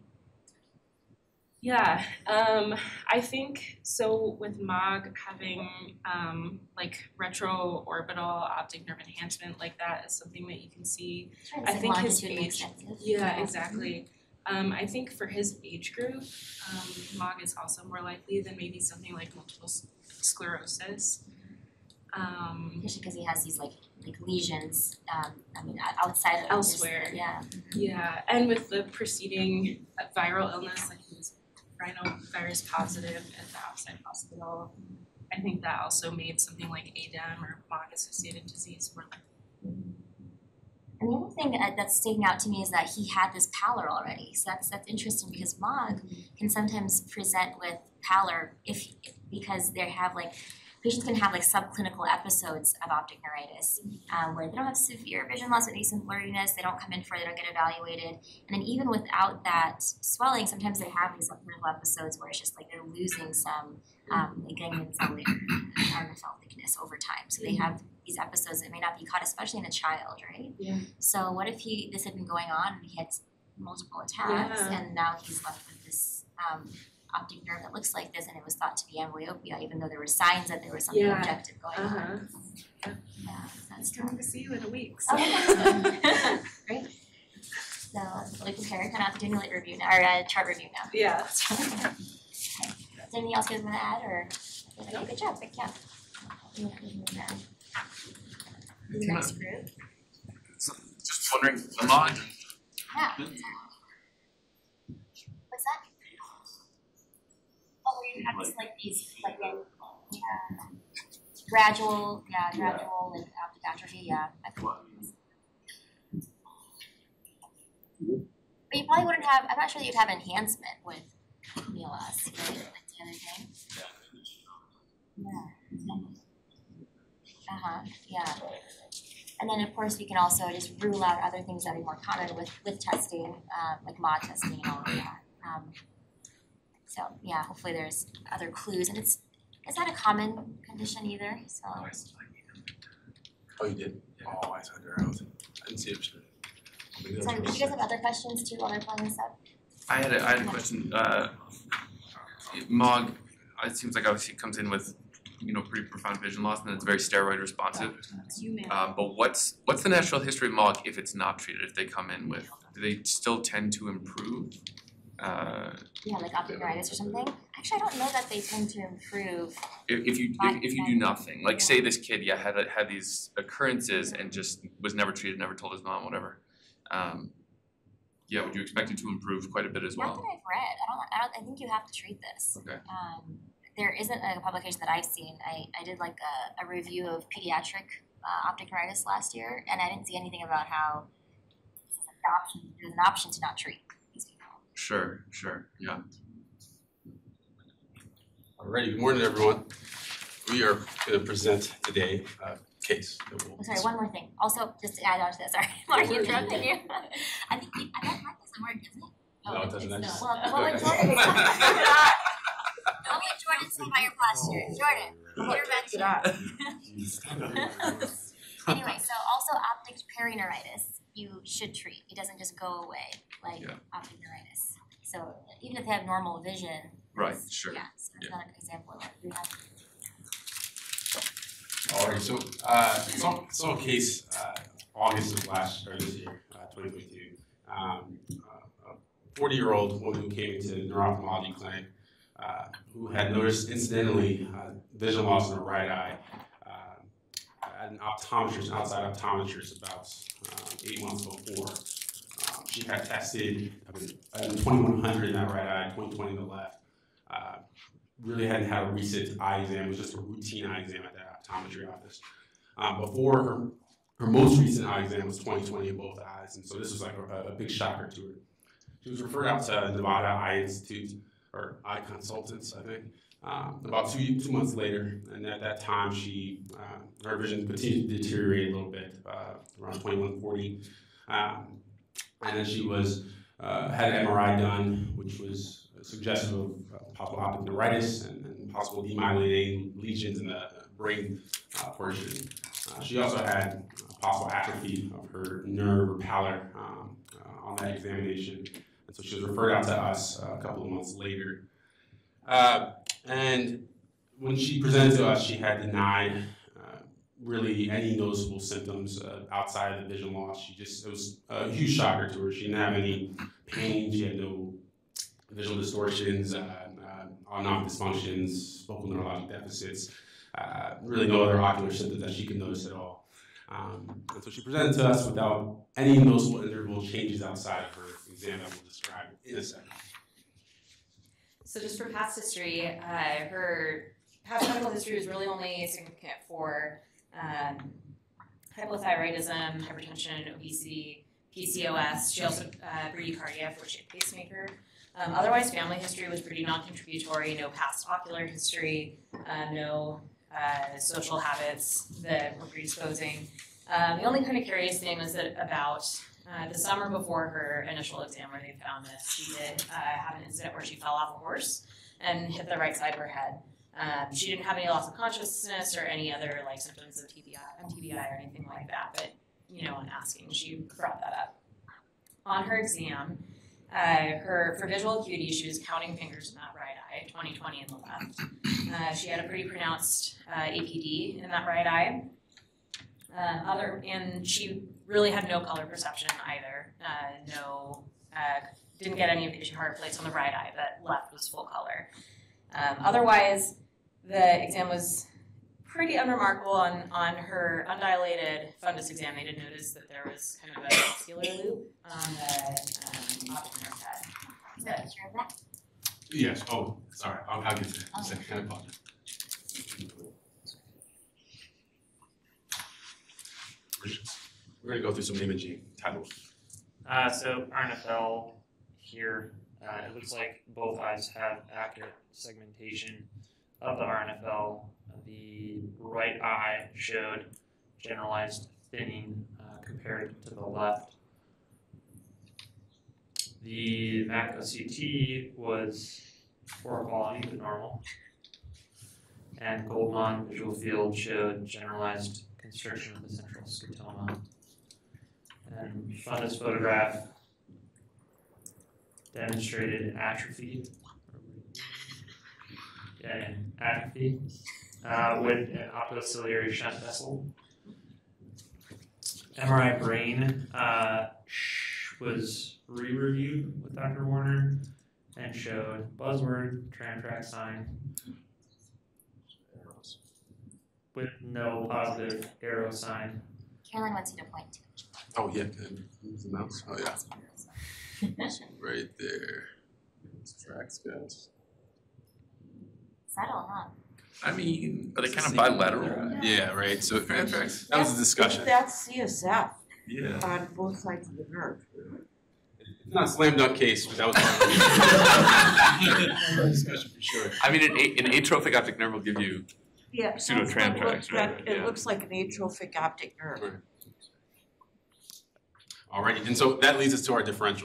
Yeah, I think so with MOG having like retroorbital optic nerve enhancement like that is something that you can see. Right, I think his longitudinal age, extensive. yeah, exactly. I think for his age group, MOG is also more likely than maybe something like multiple sclerosis. Especially because he has these like lesions, I mean, outside of Elsewhere. Yeah, and with the preceding viral illness, like he was rhinovirus positive at the outside hospital. I think that also made something like ADEM or MOG-associated disease more likely. And the other thing that's sticking out to me is that he had this pallor already. So that's interesting because MOG can sometimes present with pallor because they have like patients can have like subclinical episodes of optic neuritis, where they don't have severe vision loss or nascent blurriness, they don't come in for, they don't get evaluated, and then even without that swelling, sometimes they have these subclinical episodes where it's just like they're losing some, like getting some cell thickness over time. So they have these episodes that may not be caught, especially in a child, right? Yeah. So what if this had been going on and he had multiple attacks, and now he's left with this optic nerve that looks like this, and it was thought to be amblyopia, even though there were signs that there was something objective going on. Yeah, that's Coming to see you in a week. So. Great. So we compare, kind of have to do a lit review now, or chart review now. Yeah. Is there anything else you guys want to add, or good job, big job. Next group. Just wondering, Lamont. Yeah. What's that? Oh, where you have this, like these, like gradual, like optic atrophy, I think. But you probably wouldn't have, I'm not sure that you'd have enhancement with VLS, right? That's the other thing. Yeah. And then of course we can also just rule out other things that are more common with testing, like MOD testing and all of that. So yeah, hopefully there's other clues, and it's not a common condition either, so. Oh, you did? Oh, I saw her out. I didn't see it. Sorry, did you guys have other questions too while they're pulling this up? I had a question. MOG, it seems like obviously it comes in with, pretty profound vision loss, and it's very steroid responsive. But what's the natural history of MOG if it's not treated? If they come in with, do they still tend to improve? Yeah, like optic neuritis or something. Actually, I don't know that they tend to improve. If you do nothing, like say this kid, had these occurrences and just was never treated, never told his mom, whatever. Would you expect it to improve quite a bit as well? Not that I've read. I think you have to treat this. Okay. There isn't a publication that I've seen. I did like a review of pediatric optic neuritis last year, and I didn't see anything about how there's an option to not treat these people. Sure, yeah. Alrighty, good morning, everyone. We are going to present today a case that will. Oh, sorry, one more thing. Also, just to add on to that, sorry, Mark, interrupted you. I think I don't like this word, doesn't it? No, it doesn't. Well, when Jordan's in higher posture. Jordan, intervention. Anyway, so also optic perineuritis, you should treat. It doesn't just go away like optic neuritis. So even if they have normal vision. Right, sure. Yeah, so that's not an example of what we have. Alright, so saw a case August of this year, 2022. A 40-year-old woman who came into the neuro-ophthalmology clinic who had noticed incidentally vision loss in her right eye at an optometrist, outside optometrist, about 8 months before. She had tested 2100 in that right eye, 2020 in the left. Really hadn't had a recent eye exam. It was just a routine eye exam at that optometry office. Before her most recent eye exam was 2020 in both eyes, and so this was like a big shocker to her. She was referred out to Nevada Eye Institute, or Eye Consultants, I think, about two months later. And at that time, her vision continued to deteriorate a little bit, around 2140. And then she had an MRI done, which was suggestive of possible optic neuritis and possible demyelinating lesions in the brain portion. She also had possible atrophy of her nerve or pallor on that examination. And so she was referred out to us a couple of months later. And when she presented to us, she had denied really any noticeable symptoms outside of the vision loss. It was a huge shocker to her. She didn't have any pain. She had no visual distortions, autonomic dysfunctions, focal neurologic deficits, really no other ocular symptoms that she could notice at all. And so she presented to us without any noticeable interval changes outside of her exam that we'll describe in a second. So just for past history, her past medical history was really only significant for hypothyroidism, hypertension, obesity, PCOS. She also bradycardia for a pacemaker. Otherwise, family history was pretty non-contributory, no past ocular history, no social habits that were predisposing. The only kind of curious thing was that about the summer before her initial exam where they found this, she did have an incident where she fell off a horse and hit the right side of her head. She didn't have any loss of consciousness or any other like symptoms of MTBI or anything like that, but on asking, she brought that up. On her exam, for visual acuity, she was counting fingers in that right eye, 20/20 in the left. She had a pretty pronounced APD in that right eye. And she really had no color perception either. Didn't get any of the patient hard plates on the right eye, but left was full color. Otherwise, the exam was pretty unremarkable. On her undilated fundus exam, they did notice that there was kind of a vascular loop on the optic nerve head. Is that a picture of that? Yes, oh, sorry, I'll get to that in a second, I apologize. We're gonna go through some imaging titles. So RNFL here, it looks like both eyes have accurate segmentation of the RNFL. The right eye showed generalized thinning compared to the left. The MAC OCT was poor quality but normal. And Goldman visual field showed generalized constriction of the central scotoma. And fundus photograph demonstrated atrophy. Atrophy with an optociliary shunt vessel. MRI brain was re-reviewed with Dr. Warner and showed buzzword, tram-track sign, with no positive arrow sign. Caroline wants you to point to it. Oh, yeah, can I move the mouse? Oh, yeah. So right there. Tracks, guys. Subtle, huh? I mean, are they kind of bilateral? Yeah, right, so that was a discussion. That's CSF Yeah. on both sides of the nerve. It's not a slam dunk case, but that was a discussion for sure. I mean, an atrophic optic nerve will give you Yeah, pseudo-tram tracks, right? It looks like an atrophic optic nerve. Right. Alrighty, and so that leads us to our differential.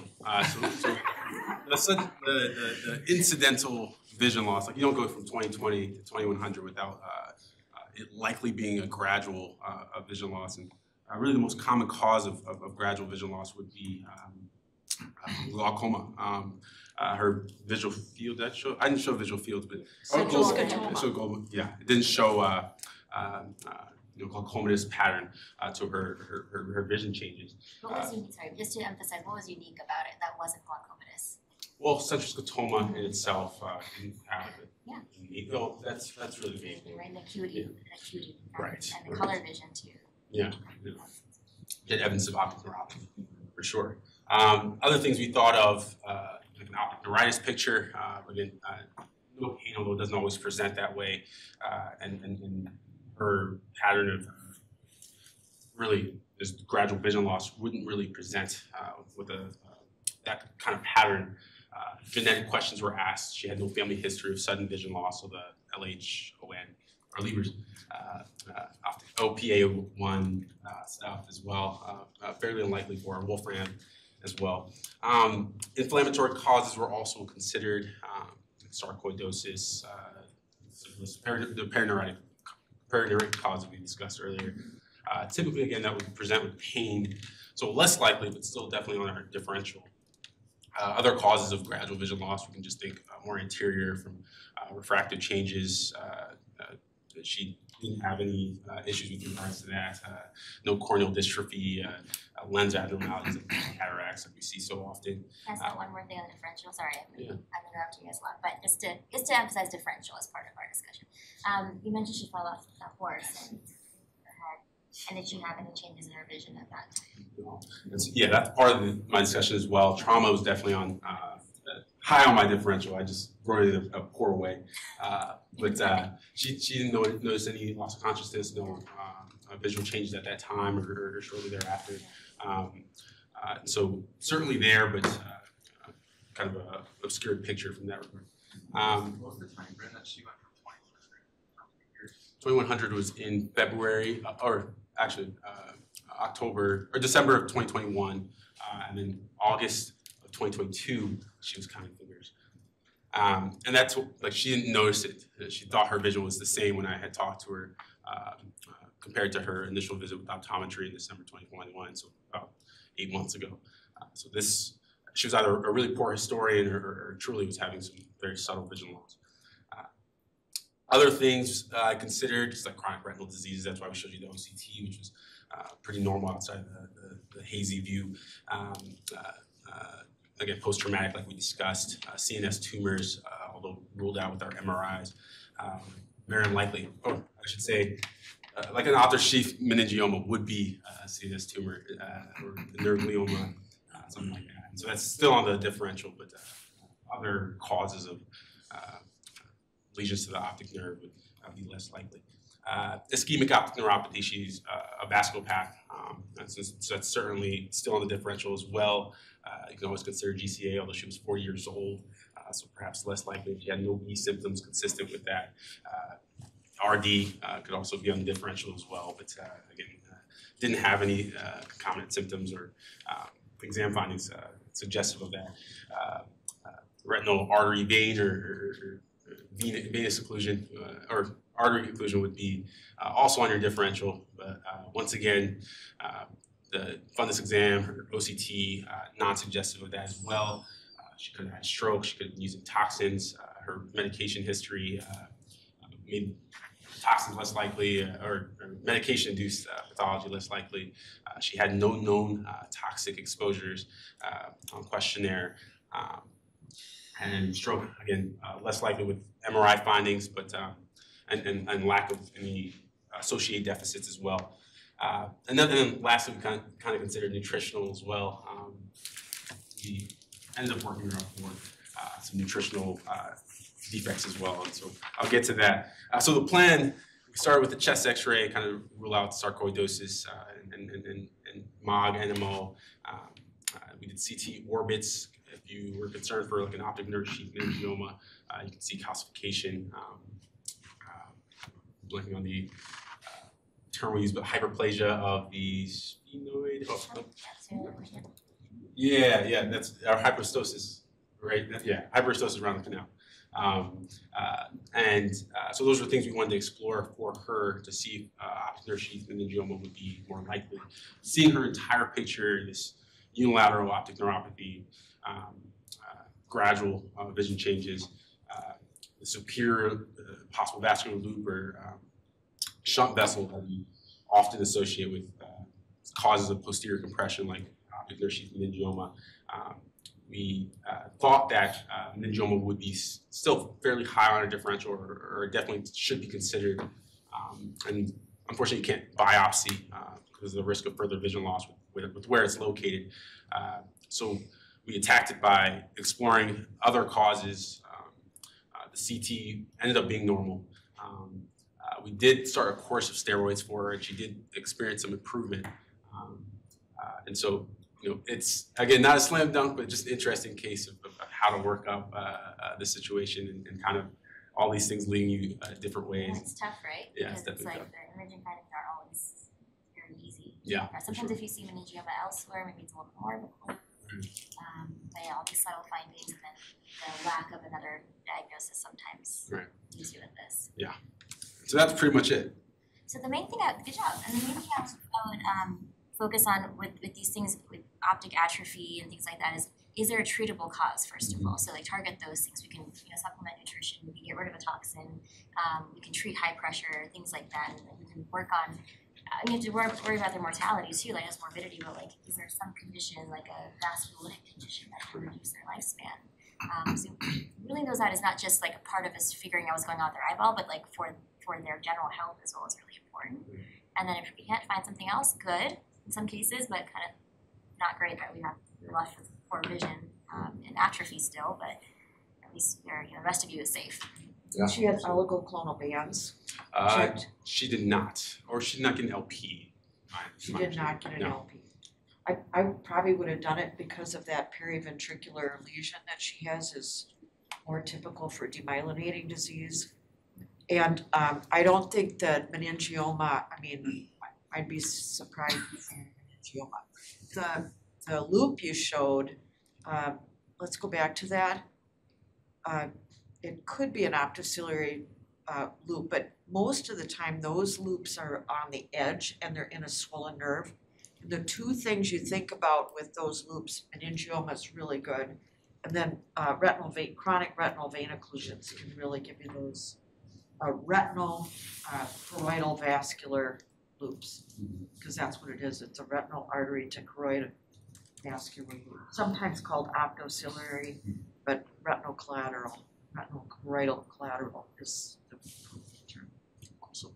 The incidental vision loss, like you don't go from 20/20 to 2100 without it likely being a gradual vision loss. And really the most common cause of gradual vision loss would be glaucoma. Her visual field, I didn't show visual fields, but Central scotoma. So yeah, it didn't show glaucomatous pattern to her vision changes. What was unique, sorry, just to emphasize, what was unique about it that wasn't glaucomatous? Well, central scotoma in itself didn't have it. Yeah. Well, that's really the main thing. Right, and acuity, Right. and the color vision too. Yeah. Get evidence of optic neuropathy, for sure. Other things we thought of, like an optic neuritis picture, again, no pain, although it doesn't always present that way, and her pattern of really this gradual vision loss wouldn't really present with that kind of pattern. Genetic questions were asked. She had no family history of sudden vision loss, so the LHON or Lieber's OPA1 stuff as well. Fairly unlikely for Wolfram as well. Inflammatory causes were also considered, sarcoidosis, the paraneuritic cause that we discussed earlier. Typically, again, that would present with pain, so less likely, but still definitely on our differential. Other causes of gradual vision loss, we can just think more anterior from refractive changes. She didn't have any issues with regards to that. No corneal dystrophy, lens abnormalities, and cataracts that we see so often. That's not one more thing on differential. Sorry, I'm interrupting you guys a lot, but just to emphasize differential as part of our discussion. You mentioned she fell off the horse and her head, and did she have any changes in her vision at that time? Yeah, that's part of my discussion as well. Trauma was definitely on high on my differential. I just wrote it in a poor way. But she didn't notice any loss of consciousness, no visual changes at that time or shortly thereafter. So certainly there, but kind of a obscured picture from that regard. What was the time frame that she went from 2100 was in February, October or December of 2021, and then August of 2022, she was counting fingers. And that's like she didn't notice it. She thought her vision was the same when I had talked to her compared to her initial visit with optometry in December 2021, so about 8 months ago. So she was either a really poor historian or truly was having some very subtle vision loss. Other things I considered, just like chronic retinal diseases, that's why we showed you the OCT, which was pretty normal outside the hazy view. Again, post-traumatic, like we discussed, CNS tumors, although ruled out with our MRIs, very unlikely, or I should say, like an optic sheath meningioma would be a CNS tumor, or a nerve glioma, something like that. So that's still on the differential, but other causes of lesions to the optic nerve would be less likely. Ischemic optic neuropathy, she's a vasculopath, so that's certainly still on the differential as well. You can always consider GCA, although she was 40 years old, so perhaps less likely. She had no B symptoms consistent with that. RD could also be on the differential as well, but again, didn't have any concomitant symptoms or exam findings suggestive of that. Retinal artery vein or venous occlusion or artery occlusion would be also on your differential, but once again, the fundus exam, her OCT, non-suggestive of that as well. She could have had stroke, she could have been using toxins, her medication history made toxins less likely, or medication-induced pathology less likely. She had no known toxic exposures on questionnaire. And stroke, again, less likely with MRI findings, but and lack of any associated deficits as well. And then lastly, we kind of considered nutritional as well. We ended up working her up for some nutritional defects as well, and so I'll get to that. So the plan, we started with the chest X-ray, kind of rule out sarcoidosis and MOG, NMO. We did CT orbits. If you were concerned for like an optic nerve sheath meningioma, you can see calcification. Blanking on the term we use, but hyperplasia of the sphenoid. Yeah, that's our hyperostosis, right? Hyperostosis around the canal. So those were things we wanted to explore for her to see if optic nerve sheath meningioma would be more likely. Seeing her entire picture, this unilateral optic neuropathy, gradual vision changes, the superior possible vascular loop or shunt vessel that we often associate with causes of posterior compression like optic nerve sheath meningioma. We thought that meningioma would be still fairly high on a differential or definitely should be considered. And unfortunately, you can't biopsy because of the risk of further vision loss with where it's located. So we attacked it by exploring other causes. The CT ended up being normal. We did start a course of steroids for her, and she did experience some improvement. And so, it's, again, not a slam dunk, but just an interesting case of how to work up the situation and kind of all these things leading you different ways. Yeah, it's tough, right? Yeah, because it's definitely like tough. the imaging findings aren't always very easy. Yeah, Sometimes sure. if you see meningioma elsewhere, maybe it's a little bit more of a clue. But yeah, all these subtle findings and then the lack of another diagnosis sometimes leaves you with this. Yeah. So that's pretty much it. So the main thing, good job. And the main thing I would focus on with these things, with optic atrophy and things like that is there a treatable cause, first of all? So like target those things. We can supplement nutrition, we can get rid of a toxin, we can treat high pressure, things like that, and then we can work on, you have to worry about their mortality too, like as morbidity, but like is there some condition, like a vasculitic condition that can reduce their lifespan? So ruling those out is not just like a part of us figuring out what's going on with their eyeball, but like for their general health as well is really important. And then if we can't find something else, good in some cases, but kind of not great that we're left with poor vision and atrophy still, but at least the rest of you is safe. Yeah. She had oligoclonal bands. She did not, or she did not get an LP. She did not get an LP. I probably would have done it because of that periventricular lesion that she has is more typical for demyelinating disease. And I don't think that meningioma, I mean, I'd be surprised if it's meningioma. The loop you showed, let's go back to that. It could be an optociliary loop, but most of the time those loops are on the edge and they're in a swollen nerve. The two things you think about with those loops, meningioma is really good, and then chronic retinal vein occlusions can really give you those retinal choroidal vascular loops, because that's what it is. It's a retinal artery to choroidal vascular loop, sometimes called optociliary, but retinal choroidal collateral is the term. Awesome.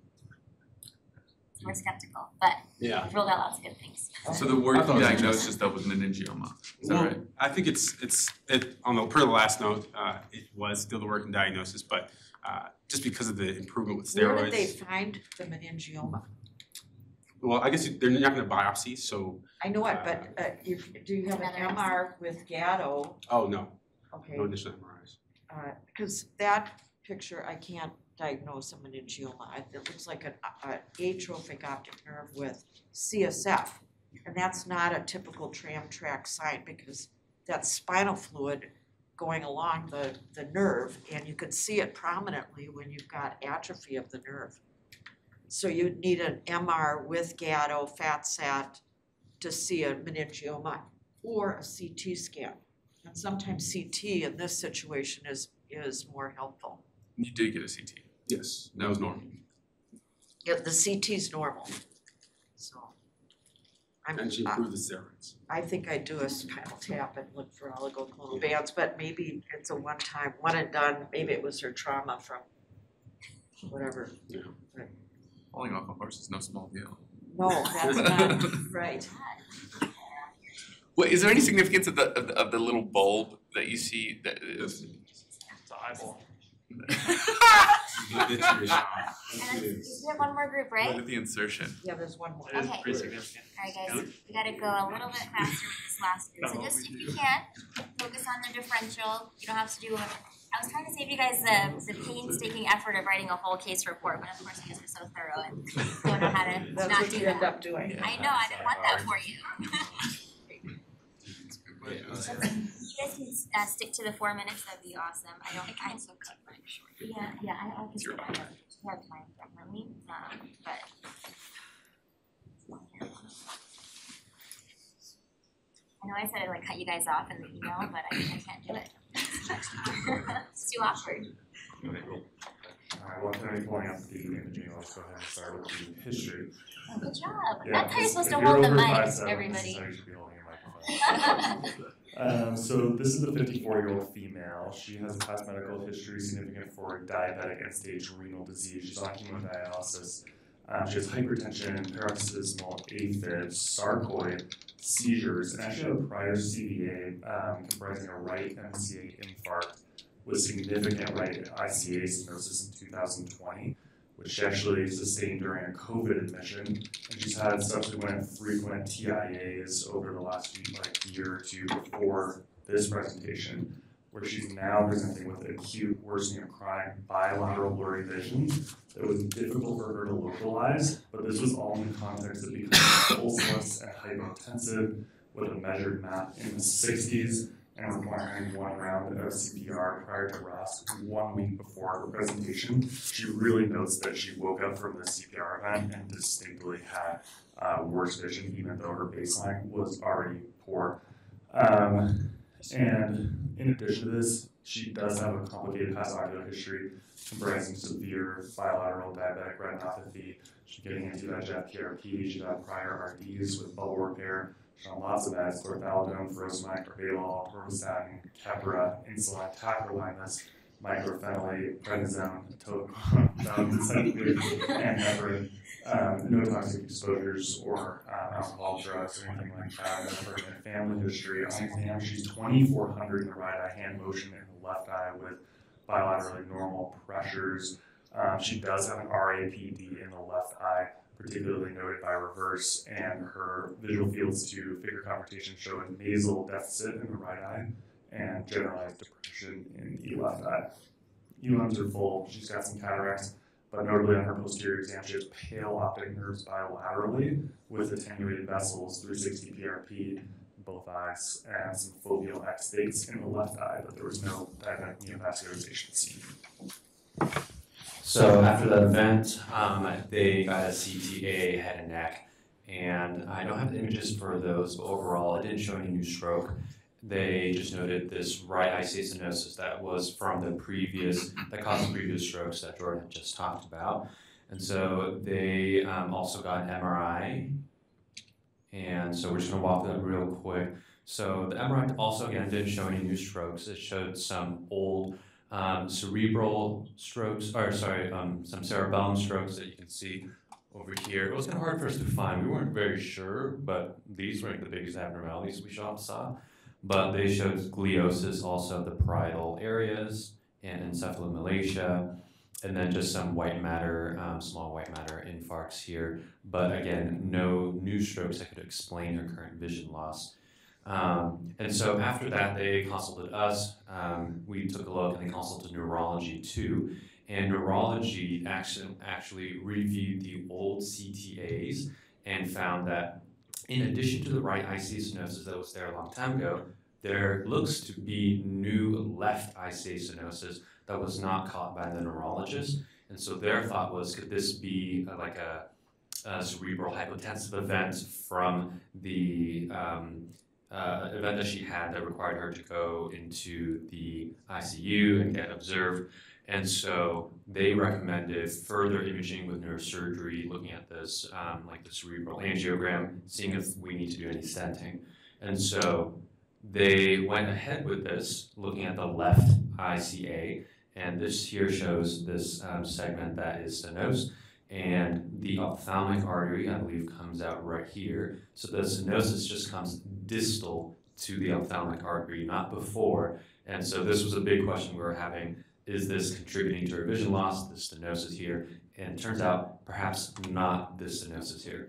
We're skeptical, but Yeah. we've ruled out lots of good things. So the word diagnosis though was meningioma, is that right? I think it's on the per the last note, it was still the working diagnosis, but just because of the improvement with steroids. Where did they find the meningioma? Well, I guess they're not going to biopsy, so. I know it, but do you have an MR with Gatto? Oh, no. Okay. No additional MRIs. Because that picture, I can't diagnose a meningioma. It looks like an atrophic optic nerve with CSF. And that's not a typical tram track sign because that's spinal fluid going along the nerve, and you could see it prominently when you've got atrophy of the nerve. So you'd need an MR with Gatto, FAT-SAT to see a meningioma or a CT scan. And sometimes CT in this situation is more helpful. You did get a CT? Yes, that was normal. Yeah, the CT's normal. So And she improved the steroids. I think I'd do a spinal tap and look for oligoclonal bands, but maybe it's a one-time, one and done. Maybe it was her trauma from whatever. Yeah. Falling off a horse is no small deal. No, that's not right. Wait, is there any significance of the little bulb that you see that is? It's an eyeball. We have one more group, right? Look at the insertion. Yeah, there's one more. It is Okay. pretty significant. Alright guys, we gotta go a little bit faster with this last group, so just if you can, focus on the differential, you don't have to do I was trying to save you guys the painstaking effort of writing a whole case report, but of course you guys are so thorough and don't know how to That's not what do you end that. up doing. I know, I didn't want that for you. You guys can stick to the 4 minutes, that'd be awesome. I don't think I so cut mine short. Yeah, I just have time definitely, but. I know I said I'd like cut you guys off in the email, but I can't do it. It's too awkward. Alright, well, today pulling up the imaging, let's go ahead and start with the history. Oh, good job. Yeah, That's how you're supposed to if you're hold the over mic, 5'7", everybody. so you should be holding a microphone. So this is a 54-year-old female. She has a past medical history significant for diabetic end-stage renal disease. She's on hemodialysis. She has hypertension, paroxysmal AFib, sarcoid, seizures, and actually had a prior CVA comprising a right MCA infarct with significant right ICA stenosis in 2020, which she actually sustained during a COVID admission. And she's had subsequent frequent TIAs over the last year or two before this presentation, where she's now presenting with acute worsening of chronic bilateral blurry vision that was difficult for her to localize, but this was all in the context of becoming pulseless and hypotensive with a measured map in the 60s and requiring 1 round of CPR prior to rest 1 week before her presentation. She really notes that she woke up from the CPR event and distinctly had worse vision, even though her baseline was already poor. And in addition to this, she does have a complicated past ocular history comprising severe bilateral diabetic retinopathy. She's getting anti-VEGF PRP. She's had prior RDs with bubble repair. She's on lots of meds: chlorthalidone, furosemide, carvedilol, atorvastatin, Keppra, insulin, tacrolimus, mycophenolate, prednisone, atopic, and heparin. No toxic exposures or alcohol, drugs, or anything like that. And her family history on exam, she's 2400 in the right eye, hand motion in the left eye with bilaterally normal pressures. She does have an RAPD in the left eye, particularly noted by reverse, and her visual fields to figure computation show a nasal deficit in the right eye and generalized depression in the left eye. UMs are full. She's got some cataracts but notably on her posterior exam, she has pale optic nerves bilaterally with attenuated vessels, 360 PRP, both eyes, and some foveal exudates in the left eye, but there was no diabetic neovascularization seen. So after the event, they got a CTA head and neck, and I don't have the images for those, but overall it didn't show any new stroke. They just noted this right eye stenosis that was from that caused the previous strokes that Jordan had just talked about. And so they also got an MRI, and so we're just gonna walk that real quick. So the MRI also, again, didn't show any new strokes. It showed some old cerebral strokes, or sorry, some cerebellum strokes that you can see over here. It was kind of hard for us to find. We weren't very sure, but these weren't the biggest abnormalities we saw. But they showed gliosis also of the parietal areas and encephalomalacia, and then just some white matter, small white matter infarcts here. But again, no new strokes that could explain her current vision loss. And so after that, they consulted us. We took a look, and they consulted neurology too. And neurology actually reviewed the old CTAs and found that in addition to the right eye stenosis that was there a long time ago, there looks to be new left eye stenosis that was not caught by the neurologist. And so their thought was, could this be like a cerebral hypotensive event from the event that she had that required her to go into the ICU and get observed. And so they recommended further imaging with neurosurgery, looking at this, like the cerebral angiogram, seeing if we need to do any stenting. And so they went ahead with this, looking at the left ICA, and this here shows this segment that is stenosed, and the ophthalmic artery, I believe, comes out right here. So the stenosis just comes distal to the ophthalmic artery, not before. And so this was a big question we were having. Is this contributing to her vision loss, the stenosis here? And it turns out perhaps not this stenosis here.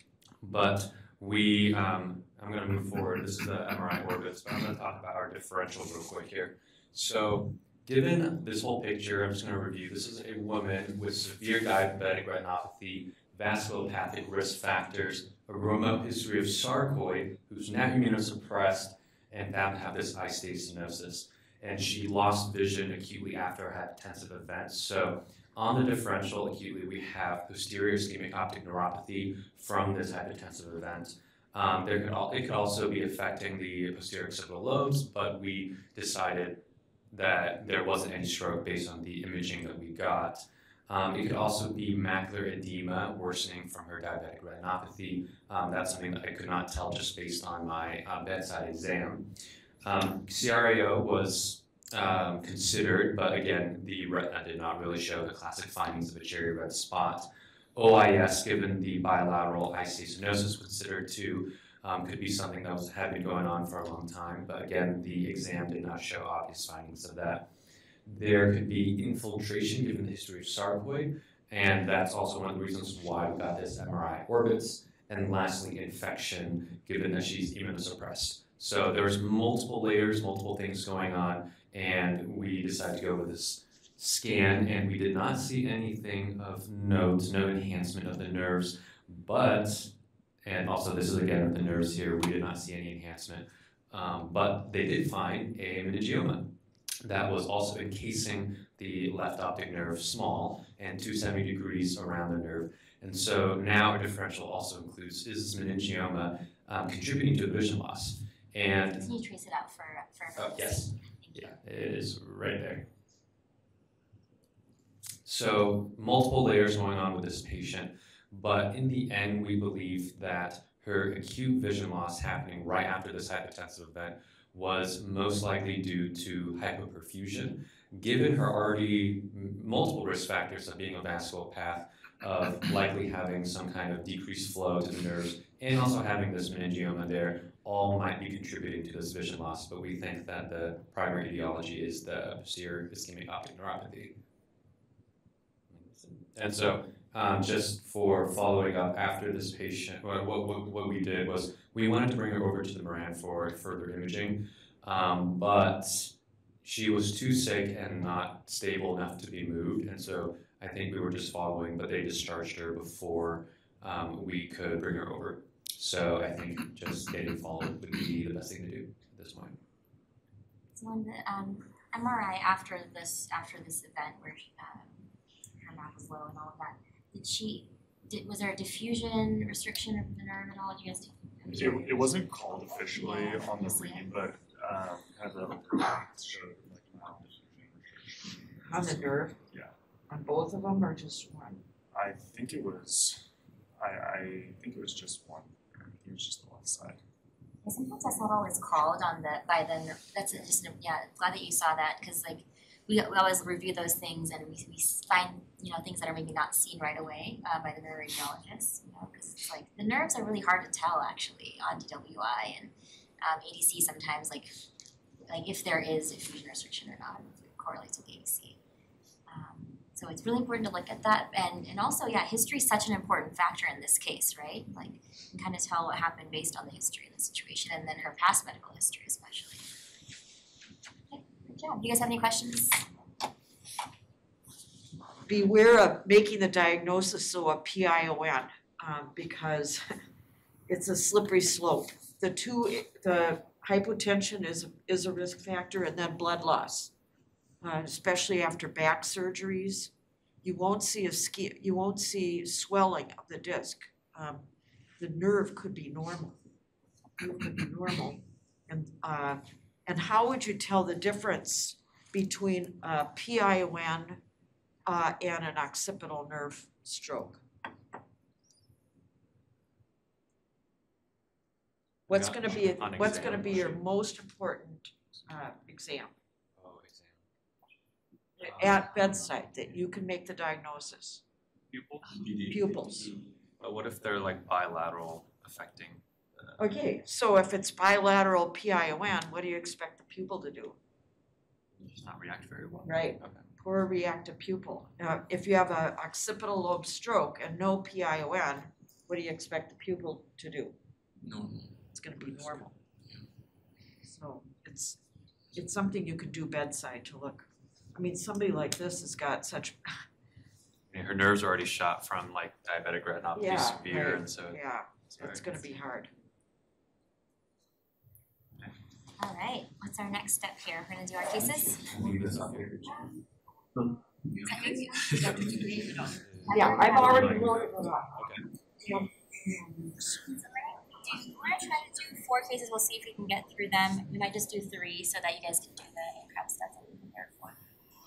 But we, I'm going to move forward. This is the MRI orbits, but I'm going to talk about our differential real quick here. So given this whole picture, I'm just going to review. This is a woman with severe diabetic retinopathy, vasculopathic risk factors, a remote history of sarcoid, who's now immunosuppressed and found to have this eye state stenosis. And she lost vision acutely after a hypotensive event. So on the differential acutely, we have posterior ischemic optic neuropathy from this hypotensive event. It could also be affecting the posterior occipital lobes, but we decided that there wasn't any stroke based on the imaging that we got. It could also be macular edema worsening from her diabetic retinopathy. That's something that I could not tell just based on my bedside exam. CRAO was considered, but again, the retina did not really show the classic findings of a cherry red spot. OIS, given the bilateral eye stenosis, considered to could be something that had been going on for a long time, but again, the exam did not show obvious findings of that. There could be infiltration given the history of sarcoid, and that's also one of the reasons why we got this MRI orbits. And lastly, infection, given that she's immunosuppressed. So there's multiple layers, multiple things going on, and we decided to go with this scan, and we did not see anything of note, no enhancement of the nerves, but, and also this is again with the nerves here, we did not see any enhancement, but they did find a meningioma that was also encasing the left optic nerve small and 270 degrees around the nerve. And so now our differential also includes, is this meningioma contributing to vision loss? And can you trace it out for yes, yeah, it is right there. So multiple layers going on with this patient, but in the end, we believe that her acute vision loss happening right after this hypotensive event was most likely due to hypoperfusion, given her already multiple risk factors of being a vasculopath, of likely having some kind of decreased flow to the nerves, and also having this meningioma there, all might be contributing to this vision loss, but we think that the primary etiology is the posterior ischemic optic neuropathy. And so, just for following up after this patient, what we did was we wanted to bring her over to the Moran for further imaging, but she was too sick and not stable enough to be moved, and so I think we were just following, but they discharged her before we could bring her over. So I think just getting followed would be the best thing to do at this point. So on the MRI after this event where her map was low and all of that, was there a diffusion restriction of the nerve at all? Did you guys It wasn't called officially on the read, but kind of the reports showed like mild diffusion restriction. On the nerve? Yeah. On both of them or just one? I think it was just one. I think it was just the left side. Yeah, sometimes that's not always called on that's just glad that you saw that, because like we always review those things and we find things that are maybe not seen right away by the neuroradiologist, because it's like the nerves are really hard to tell actually on DWI and ADC sometimes like if there is a fusion restriction or not, if it correlates with ADC. So it's really important to look at that, and also history is such an important factor in this case, right? Like you can kind of tell what happened based on the history of the situation and then her past medical history especially. Okay, good job. Do you guys have any questions? Beware of making the diagnosis so a PION, because it's a slippery slope. The hypotension is a risk factor, and then blood loss, especially after back surgeries. You won't see swelling of the disc. The nerve could be normal. And how would you tell the difference between a PION and an occipital nerve stroke? What's going to be your most important exam? At bedside, that you can make the diagnosis. Pupils. But what if they're like bilateral affecting? Okay, so if it's bilateral PION, what do you expect the pupil to do? Just not react very well. Right. Okay. Poor reactive pupil. Now, if you have an occipital lobe stroke and no PION, what do you expect the pupil to do? Normal. It's going to be normal. So it's something you could do bedside to look. I mean, somebody like this has got such. I mean, her nerves are already shot from like diabetic retinopathy severe, right. and so It's going to be hard. All right, what's our next step here? We're gonna do our cases. Yeah, I've already loaded it up. Okay. Do you want to try to do 4 cases? We'll see if we can get through them. We might just do 3 so that you guys can do the prep stuff that we prepared for.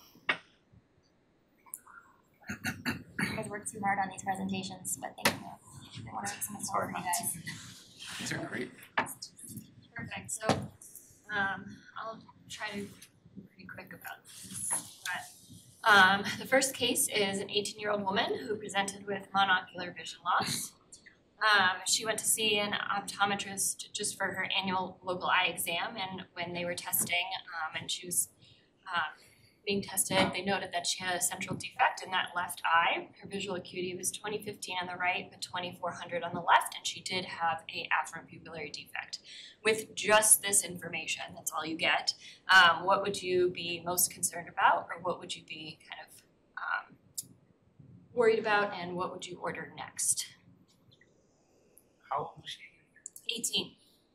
You guys worked too hard on these presentations, but thank you. I want to make some for you guys. These are great. Perfect. So I'll try to be pretty quick about this. But the first case is an 18-year-old woman who presented with monocular vision loss. She went to see an optometrist just for her annual local eye exam, and when they were testing and she was being tested, they noted that she had a central defect in that left eye. Her visual acuity was 20/15 on the right, but 2400 on the left, and she did have a afferent pupillary defect. With just this information, that's all you get, what would you be most concerned about, or what would you be kind of worried about, and what would you order next? How old was she? 18.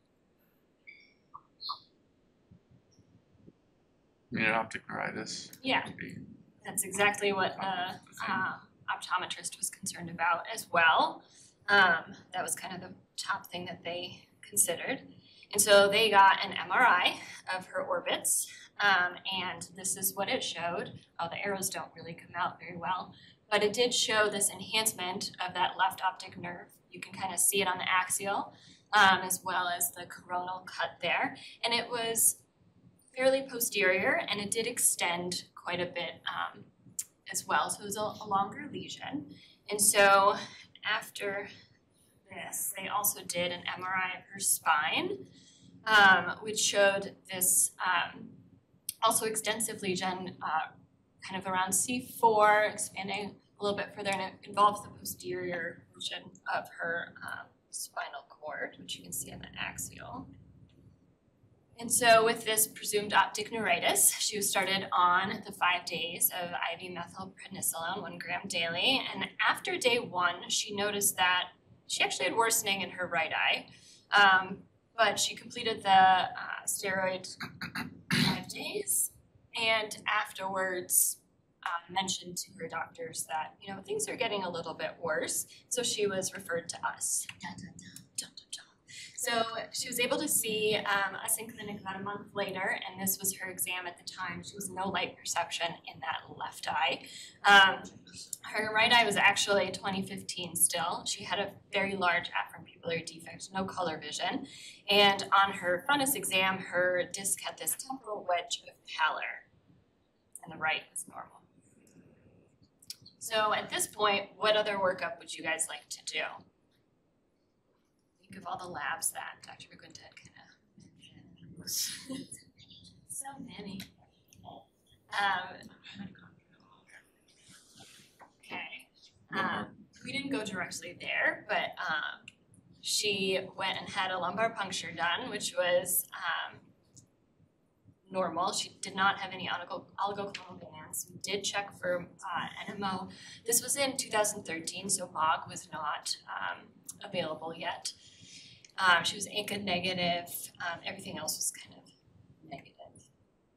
I mean, optic neuritis. Yeah. Would be That's exactly what the optometrist was concerned about as well. That was kind of the top thing that they considered. And so they got an MRI of her orbits, and this is what it showed. Oh, the arrows don't really come out very well, but it did show this enhancement of that left optic nerve. You can kind of see it on the axial, as well as the coronal cut there. And it was fairly posterior, and it did extend quite a bit as well. So it was a longer lesion. And so after this, they also did an MRI of her spine, which showed this also extensive lesion kind of around C4, expanding a little bit further, and it involves the posterior portion of her spinal cord, which you can see on the axial. And so with this presumed optic neuritis, she was started on the 5 days of IV methylprednisolone, 1 gram daily. And after day 1, she noticed that she actually had worsening in her right eye. But she completed the steroid 5 days, and afterwards mentioned to her doctors that, you know, things are getting a little bit worse. So she was referred to us. So she was able to see us in clinic about a month later, and this was her exam at the time. She was no light perception in that left eye. Her right eye was actually 20/15 still. She had a very large afferent pupillary defect, no color vision. And on her fundus exam, her disc had this temporal wedge of pallor, and the right was normal. So at this point, what other workup would you guys like to do? Think of all the labs that Dr. McGuinted kind of mentioned. So many. Okay. We didn't go directly there, but she went and had a lumbar puncture done, which was normal. She did not have any oligoclonal bands. We did check for NMO. This was in 2013, so MOG was not available yet. She was ANCA negative. Everything else was kind of negative.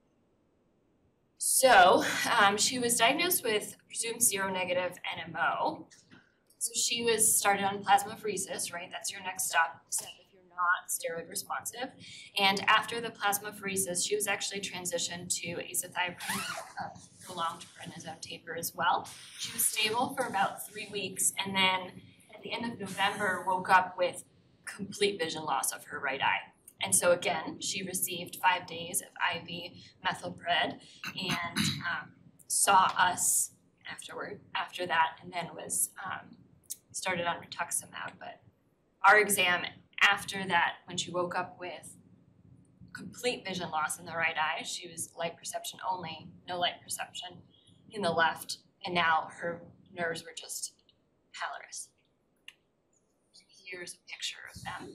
So she was diagnosed with presumed seronegative NMO. So she was started on plasmapheresis, right? That's your next step if you're not steroid responsive. And after the plasmapheresis, she was actually transitioned to azathioprine, prolonged prednisone taper as well. She was stable for about 3 weeks, and then at the end of November woke up with complete vision loss of her right eye. And so again, she received 5 days of IV methylpred and saw us after that, and then was started on rituximab. But our exam after that, when she woke up with complete vision loss in the right eye, she was light perception only, no light perception in the left, and now her nerves were just pallorous. Here's a picture of them.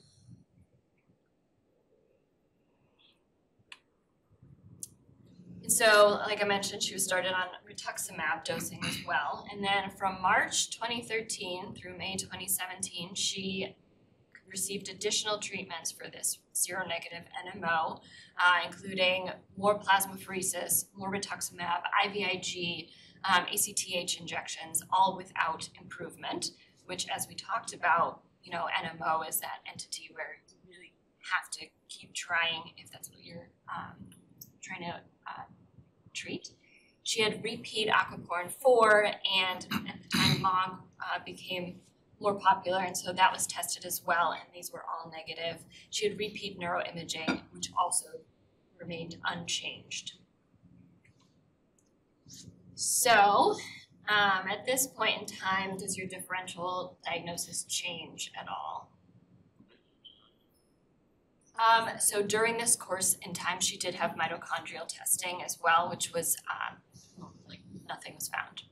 And so, like I mentioned, she was started on rituximab dosing as well. And then from March 2013 through May 2017, she received additional treatments for this seronegative NMO, including more plasmapheresis, more rituximab, IVIG, ACTH injections, all without improvement, which, as we talked about, you know, NMO is that entity where you really have to keep trying if that's what you're trying to treat. She had repeat aquaporin 4, and at the time MOG became more popular, and so that was tested as well, and these were all negative. She had repeat neuroimaging, which also remained unchanged. So, at this point in time, does your differential diagnosis change at all? So during this course in time, she did have mitochondrial testing as well, which was like nothing was found.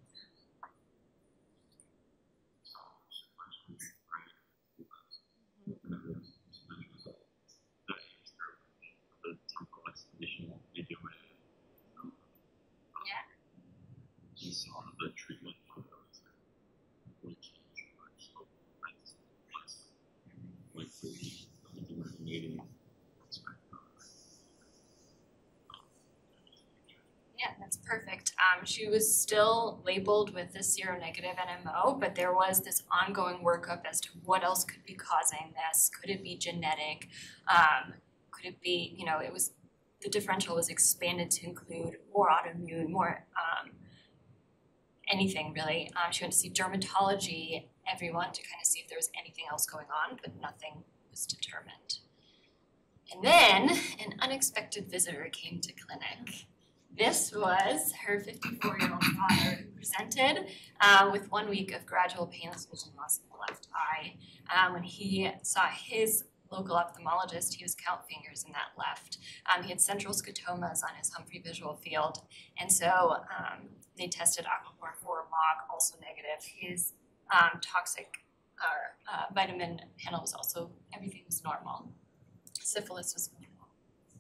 Yeah, that's perfect. She was still labeled with the seronegative NMO, but there was this ongoing workup as to what else could be causing this. Could it be genetic? Could it be, you know, it was, the differential was expanded to include more autoimmune, more anything really. She went to see dermatology, everyone, to kind of see if there was anything else going on, but nothing was determined. And then an unexpected visitor came to clinic. This was her 54-year-old father who presented with 1 week of gradual painless vision loss in the left eye. When he saw his local ophthalmologist, he was count fingers in that left. He had central scotomas on his Humphrey visual field, and so they tested aquaporin 4 MOG, also negative. His toxic vitamin panel was also, everything was normal. Syphilis was normal.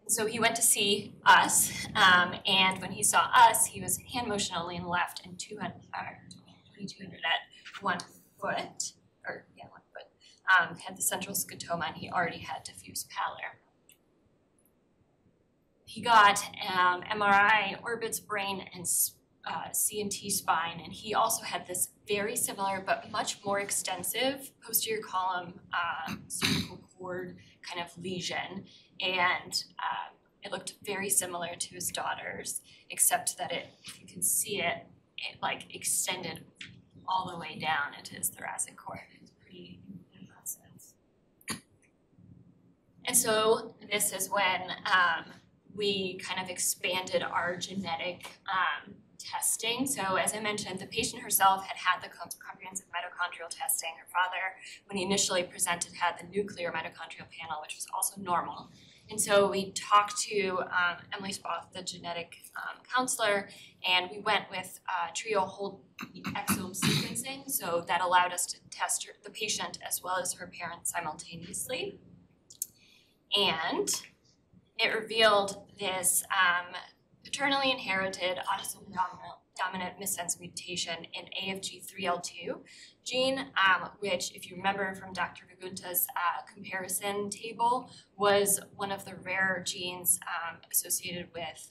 So he went to see us, and when he saw us, he was hand motion only and left, and 2200 at 1 foot, or yeah, 1 foot, had the central scotoma, and he already had diffuse pallor. He got MRI, orbits, brain, and CNT spine, and he also had this very similar but much more extensive posterior column cervical cord kind of lesion, and it looked very similar to his daughter's, except that if you can see it like extended all the way down into his thoracic cord. It's pretty impressive. And so this is when we kind of expanded our genetic testing. So as I mentioned, the patient herself had the comprehensive mitochondrial testing. Her father, when he initially presented, had the nuclear mitochondrial panel, which was also normal. And so we talked to Emily Spoth, the genetic counselor, and we went with trio whole exome sequencing. So that allowed us to test the patient as well as her parents simultaneously. And it revealed this paternally inherited autosomal dominant missense mutation in AFG3L2 gene, which, if you remember from Dr. Vagunta's comparison table, was one of the rare genes associated with.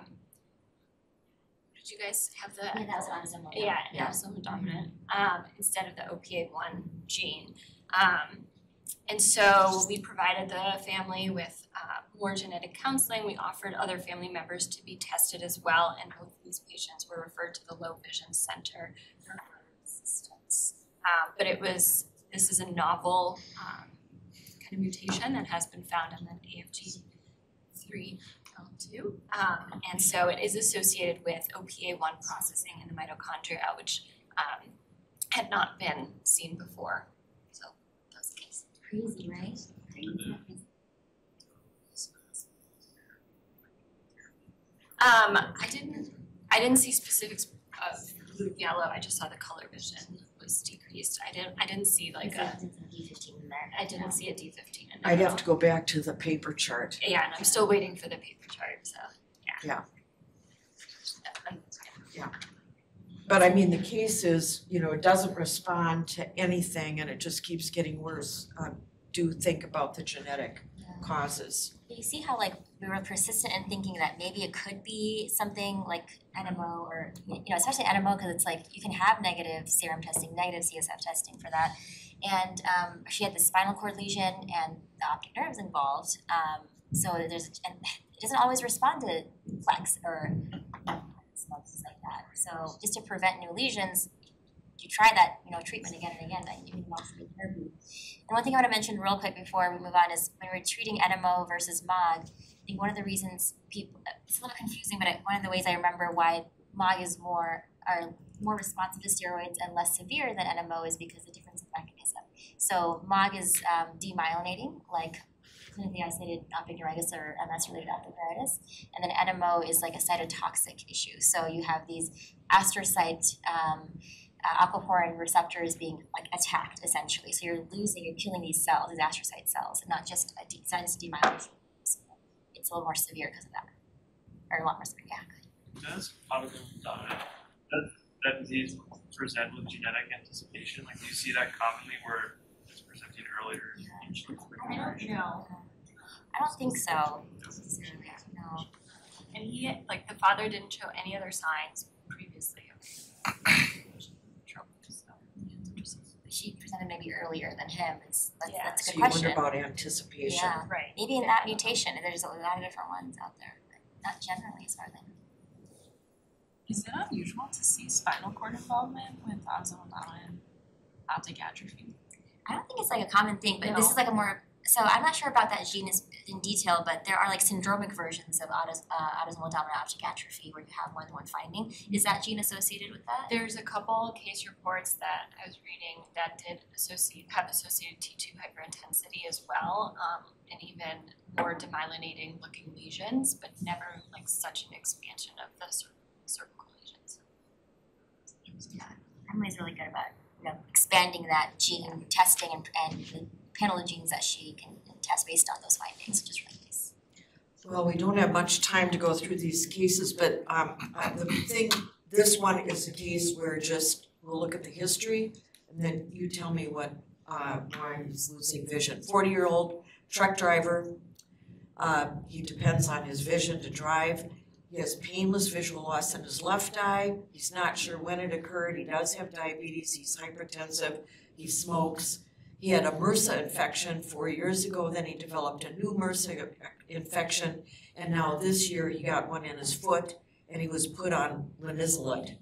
Did you guys have the? Yeah, that was autosomal. Yeah, autosomal dominant instead of the OPA1 gene. And so we provided the family with more genetic counseling. We offered other family members to be tested as well, and both of these patients were referred to the Low Vision Center for further assistance. But this is a novel kind of mutation that has been found in the AFG3L2. And so it is associated with OPA1 processing in the mitochondria, which had not been seen before. So that's the case. Crazy, right? I didn't see specifics of blue yellow. I just saw the color vision was decreased. I didn't see like a D15 in there. I didn't see a D15 in there. I'd have to go back to the paper chart. Yeah, and I'm still waiting for the paper chart. So yeah. Yeah. But I mean, the case is, it doesn't respond to anything and it just keeps getting worse. Do think about the genetic causes. You see how like we were persistent in thinking that maybe it could be something like NMO or, especially NMO, because it's like you can have negative serum testing, negative CSF testing for that. And she had the spinal cord lesion and the optic nerves involved. So and it doesn't always respond to flex or things like that. So just to prevent new lesions, you try that, treatment again and again, that you can also be therapy. And one thing I want to mention real quick before we move on is when we're treating NMO versus MOG, I think one of the reasons it's a little confusing, but one of the ways I remember why MOG is more responsive to steroids and less severe than NMO is because of the difference in mechanism. So MOG is demyelinating, like clinically isolated optic neuritis or MS-related optic neuritis, and then NMO is like a cytotoxic issue. So you have these astrocyte aquaporin receptors being like attacked essentially. So you're killing these cells, these astrocyte cells, and not just demyelination. It's a little more severe because of that, or a lot more severe. Yeah. Does autosomal dominant that disease present with genetic anticipation? Like, do you see that commonly where it's presenting earlier? I don't know. I don't think so. No. And the father didn't show any other signs previously of she presented maybe earlier than him. That's a good So question. you wonder about anticipation. Yeah, right. Maybe in that mutation, there's a lot of different ones out there, but not generally as far as I know. Is it unusual to see spinal cord involvement with autosomal dominant optic atrophy? I don't think it's like a common thing, but this is like a more. So I'm not sure about that gene in detail, but there are like syndromic versions of autosomal dominant optic atrophy where you have more than one finding. Is that gene associated with that? There's a couple case reports that I was reading that did have associated T2 hyperintensity as well, and even more demyelinating looking lesions, but never like such an expansion of the cervical lesions. Yeah, Emily's really good about expanding that gene testing and the panel of genes that she can test based on those findings, which is really nice. Well, we don't have much time to go through these cases, but the thing, this one is a case where just, we'll look at the history, and then you tell me what, why he's losing vision. 40-year-old truck driver, he depends on his vision to drive. He has painless visual loss in his left eye. He's not sure when it occurred. He does have diabetes, he's hypertensive, he smokes. He had a MRSA infection 4 years ago, then he developed a new MRSA infection, and now this year he got one in his foot, and he was put on linezolid.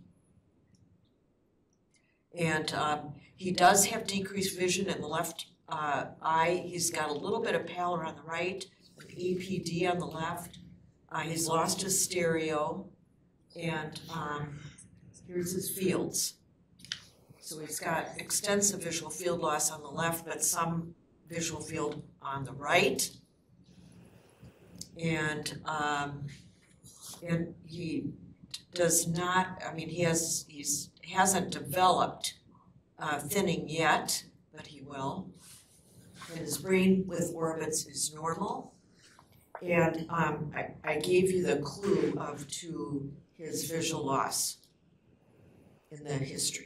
And he does have decreased vision in the left eye. He's got a little bit of pallor on the right, an APD on the left. He's lost his stereo, and here's his fields. So he's got extensive visual field loss on the left, but some visual field on the right. And he does not, I mean, he hasn't developed thinning yet, but he will. And his brain with orbits is normal. And I gave you the clue to his visual loss in the history.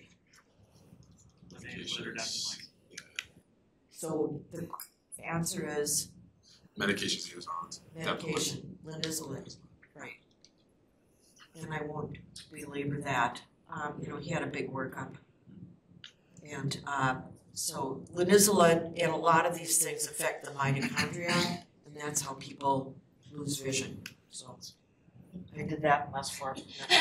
So the answer is medications he was on. medication, linezolid, right. And I won't belabor that. He had a big workup. And so linezolid and a lot of these things affect the mitochondria, and that's how people lose vision. So I did that last form.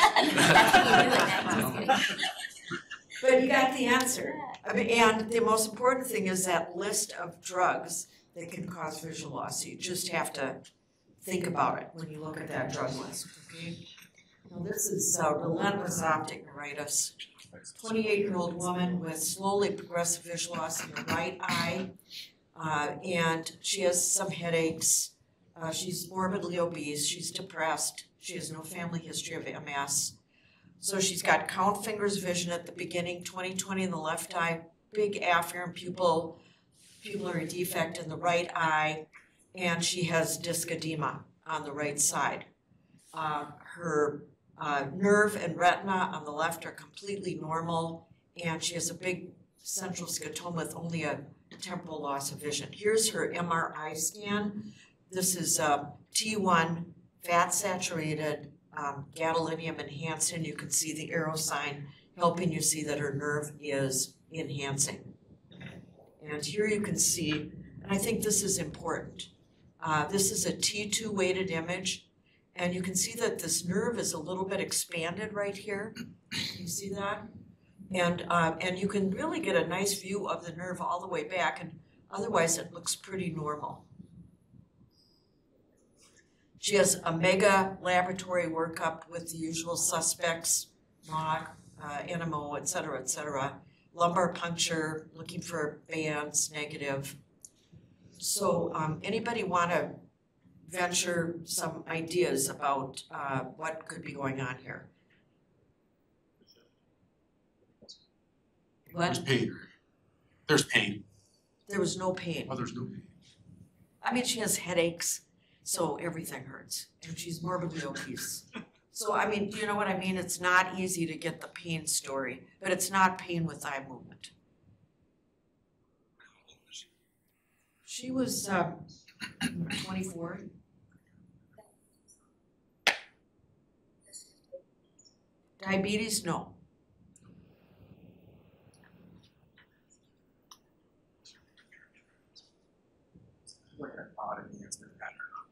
But you got the answer. And the most important thing is that list of drugs that can cause visual loss. So you just have to think about it when you look at that drug list, okay? Now this is relentless optic neuritis. 28-year-old woman with slowly progressive visual loss in her right eye, and she has some headaches. She's morbidly obese, she's depressed, she has no family history of MS. So she's got count fingers vision at the beginning, 20/20 in the left eye, big afferent pupillary defect in the right eye, and she has disc edema on the right side. Her nerve and retina on the left are completely normal, and she has a big central scotoma with only a temporal loss of vision. Here's her MRI scan. This is T1 fat saturated gadolinium enhanced, and you can see the arrow sign helping you see that her nerve is enhancing. And here you can see, and I think this is important, this is a T2 weighted image, and you can see that this nerve is a little bit expanded right here. You see that? And you can really get a nice view of the nerve all the way back, and otherwise it looks pretty normal. She has a mega laboratory workup with the usual suspects, MOG, NMO, et cetera, lumbar puncture, looking for bands, negative. So anybody want to venture some ideas about what could be going on here? What? There's pain. There's pain. There was no pain. Oh, there's no pain. I mean, she has headaches, so everything hurts, and she's morbidly obese. So, I mean, do you know what I mean? It's not easy to get the pain story, but it's not pain with eye movement. She was 24. Diabetes, no. Where auditing has been better.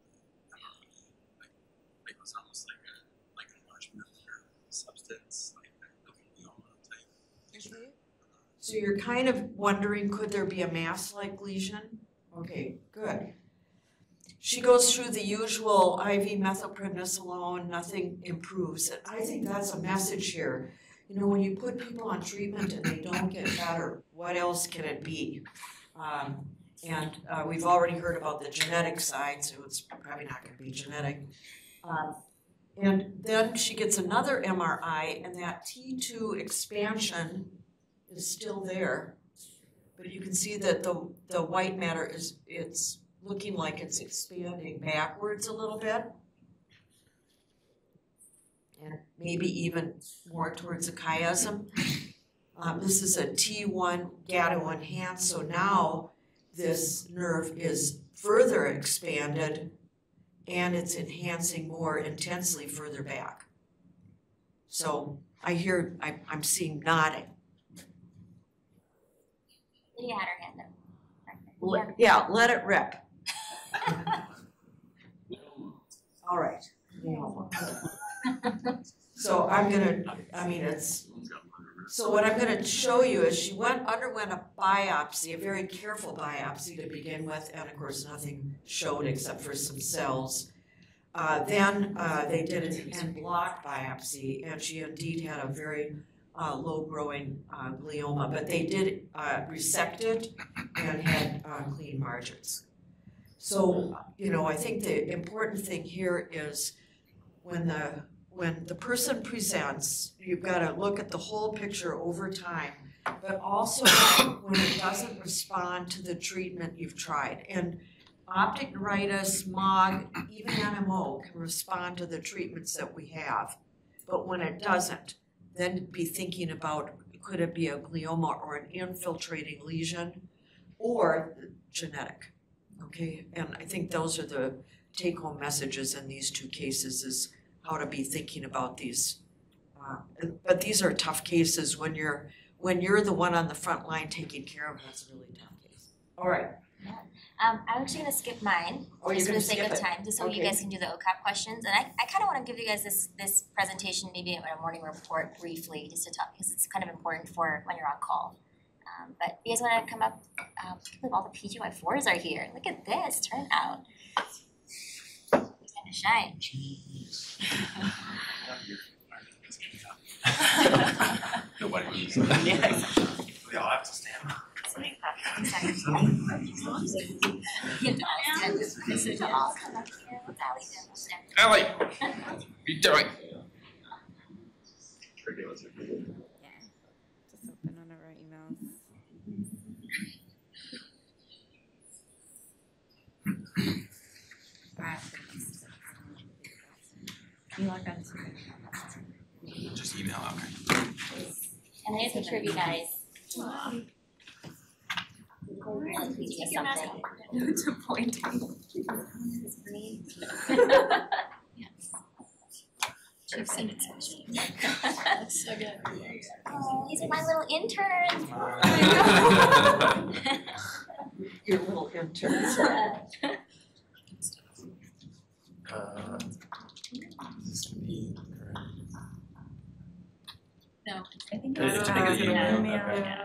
Like it was almost like an enlargement of your substance, like type. So you're kind of wondering, could there be a mass-like lesion? Okay, good. She goes through the usual IV methylprednisolone, nothing improves. And I think that's a message here. You know, when you put people on treatment and they don't get better, what else can it be? And we've already heard about the genetic side, so it's probably not going to be genetic. And then she gets another MRI, and that T2 expansion is still there. But you can see that the white matter is looking like it's expanding backwards a little bit. And maybe even more towards a chiasm. This is a T1 Gatto enhanced, so now this nerve is further expanded and it's enhancing more intensely further back. So I'm seeing nodding. Lydia had her hand up. Yeah, let it rip. All right. So so what I'm gonna show you is she underwent a biopsy, a very careful biopsy to begin with, and of course nothing showed except for some cells. Then they did an en bloc biopsy, and she indeed had a very low-growing glioma, but they did resect it and had clean margins. So, I think the important thing here is when the person presents, you've got to look at the whole picture over time, but also when it doesn't respond to the treatment you've tried. And optic neuritis, MOG, even NMO can respond to the treatments that we have. But when it doesn't, then be thinking about, could it be a glioma or an infiltrating lesion or genetic, okay? And I think those are the take-home messages in these two cases, is how to be thinking about these. But these are tough cases when you're the one on the front line taking care of them. That's a really tough case. All right. Yeah. I'm actually gonna skip mine, just for the sake of time, just so you guys can do the OCAP questions. And I kind of want to give you guys this presentation, maybe a morning report briefly, just to talk, because it's kind of important for when you're on call. But you guys want to come up? All the PGY4s are here. Look at this turnout. Time to shine. Nobody needs that. Yeah. We all have to stand. Allie, what are you doing? Just open one of our emails. Can you log on? Just email out. And I have a picture of you guys. It's a pointing. Yes. I've seen it That's so good. Oh, these are my little interns. Your little interns. No, I think Is it it's just a yeah. email? Yeah.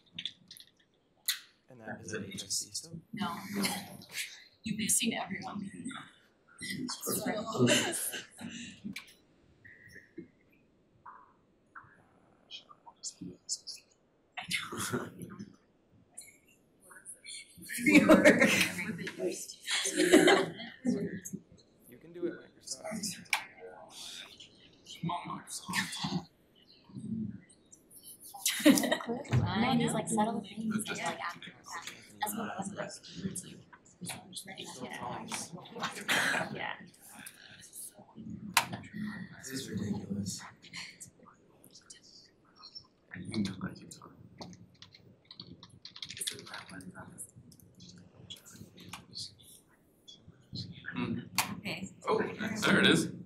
And that is it HSC still? No. You've seen everyone. You can do it Microsoft. I know, like subtle things, like after the fact. That's what it was. Yeah. This is ridiculous. Okay. Oh, there it is.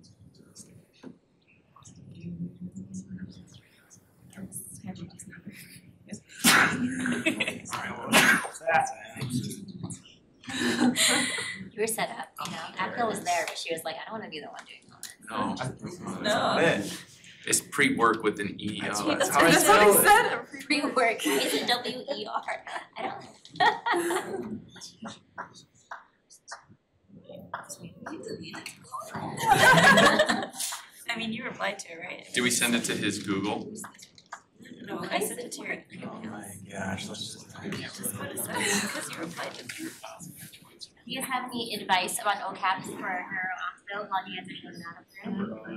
You were set up, Abigail was there, but she was like, I don't wanna be the one doing all that. No. It's pre-work with an E. That's That's what how I he spell said. it. Pre-work, why is it W-E-R? I don't. I mean, you replied to it, right? Do we send it to his Google? No, I sent it to your email. Oh my gosh, let's just. That's what it says, because you replied to it. Do you guys have any advice about OCAPs for neuro-ophthal while you guys are doing that up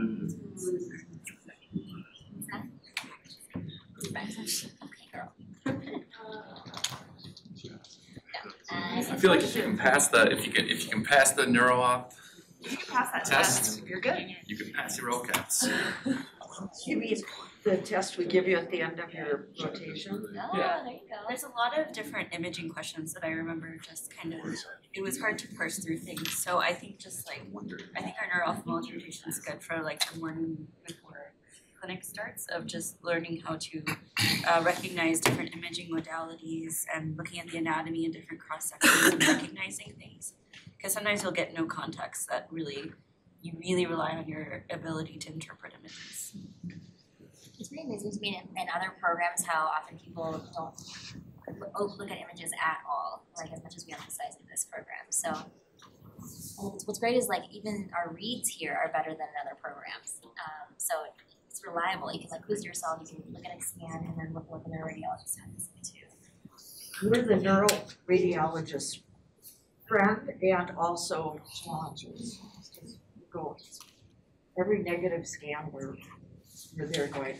there? Okay, girl. I feel like if you can pass the, if you can pass the neuro-op You can pass that test, you're good. you can pass your LCAPs. You mean the test we give you at the end of your rotation? Oh, there you go. There's a lot of different imaging questions that I remember just kind of, it was hard to parse through things. So I think just like, I think our neuro-ophthalmology rotation is good for like the morning before clinic starts of just learning how to recognize different imaging modalities and looking at the anatomy in different cross sections and recognizing things. Because sometimes you'll get no context that really, you really rely on your ability to interpret images. It's really amazing to me in other programs how often people don't look at images at all, like as much as we emphasize in this program. So what's great is like even our reads here are better than in other programs. So it's reliable. You can like quiz yourself, you can look at a scan and then look at the neuroradiologist has too. We're the neuroradiologist friend and also challenges. Go every negative scan we're there going.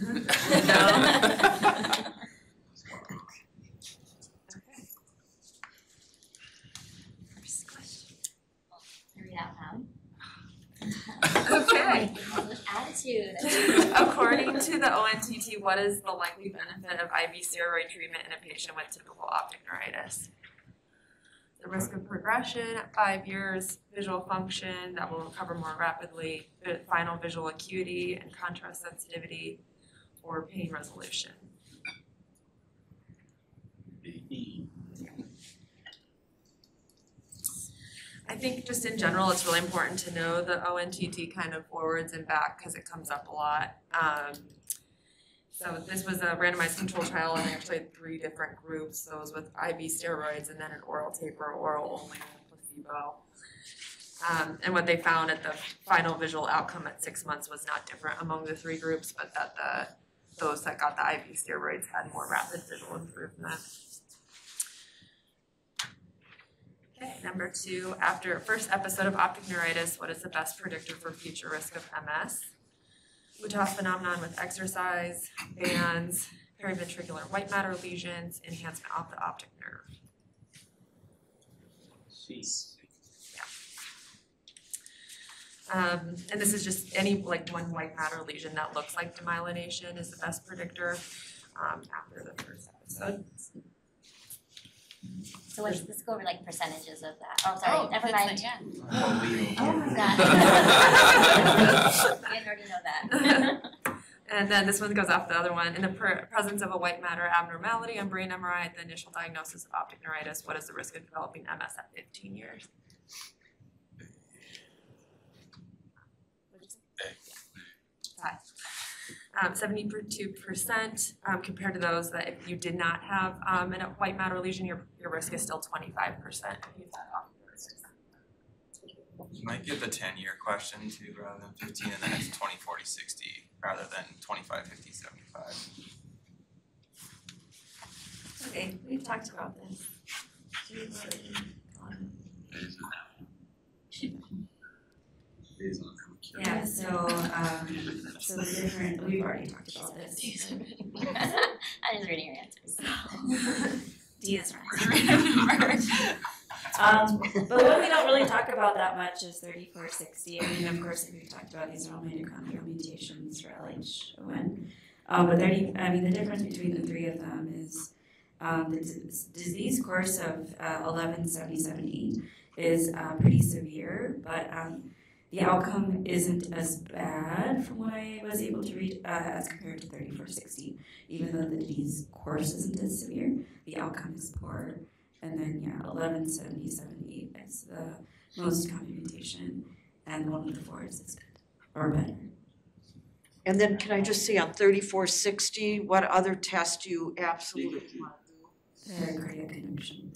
First question. Read out loud. Okay. Attitude. According to the ONTT, what is the likely benefit of IV steroid treatment in a patient with typical optic neuritis? The risk of progression at 5 years, visual function that will recover more rapidly, final visual acuity and contrast sensitivity, or pain resolution. I think just in general, it's really important to know the ONTT kind of forwards and back because it comes up a lot. So this was a randomized control trial and they actually had 3 different groups, those with IV steroids and then an oral taper, oral only, and placebo. And what they found at the final visual outcome at 6 months was not different among the 3 groups, but that those that got the IV steroids had more rapid visual improvement. Okay, number 2, after first episode of optic neuritis, what is the best predictor for future risk of MS? Wuthoff phenomenon with exercise, bands, periventricular white matter lesions, enhancement of the optic nerve. And this is just any like one white matter lesion that looks like demyelination is the best predictor after the first episode. So let's go over like percentages of that. Oh, sorry, never that's mind. not- Oh my god. I already know that. And then this one goes off the other one. In the presence of a white matter abnormality on brain MRI at the initial diagnosis of optic neuritis, what is the risk of developing MS at 15 years? Five. 72% compared to those that if you did not have a white matter lesion, your risk is still 25% if you've had optic neuritis. You might give the 10-year question too, rather than 15, and then it's 20, 40, 60, rather than 25, 50, 75. Okay, we've talked about this. Yeah, so the different, we've already talked about this. I was reading your answers. D is right. But what we don't really talk about that much is 3460. I mean, of course, we've talked about these are all mitochondrial mutations for LH1. But the difference between the 3 of them is the disease course of 1177E is pretty severe, but the outcome isn't as bad from what I was able to read as compared to 3460. Even though the disease course isn't as severe, the outcome is poor. And then 1177E is the most common mutation, and one of the 4 is good or better. And then can I just say on 3460, what other test do you absolutely want to do? Cardiac conduction.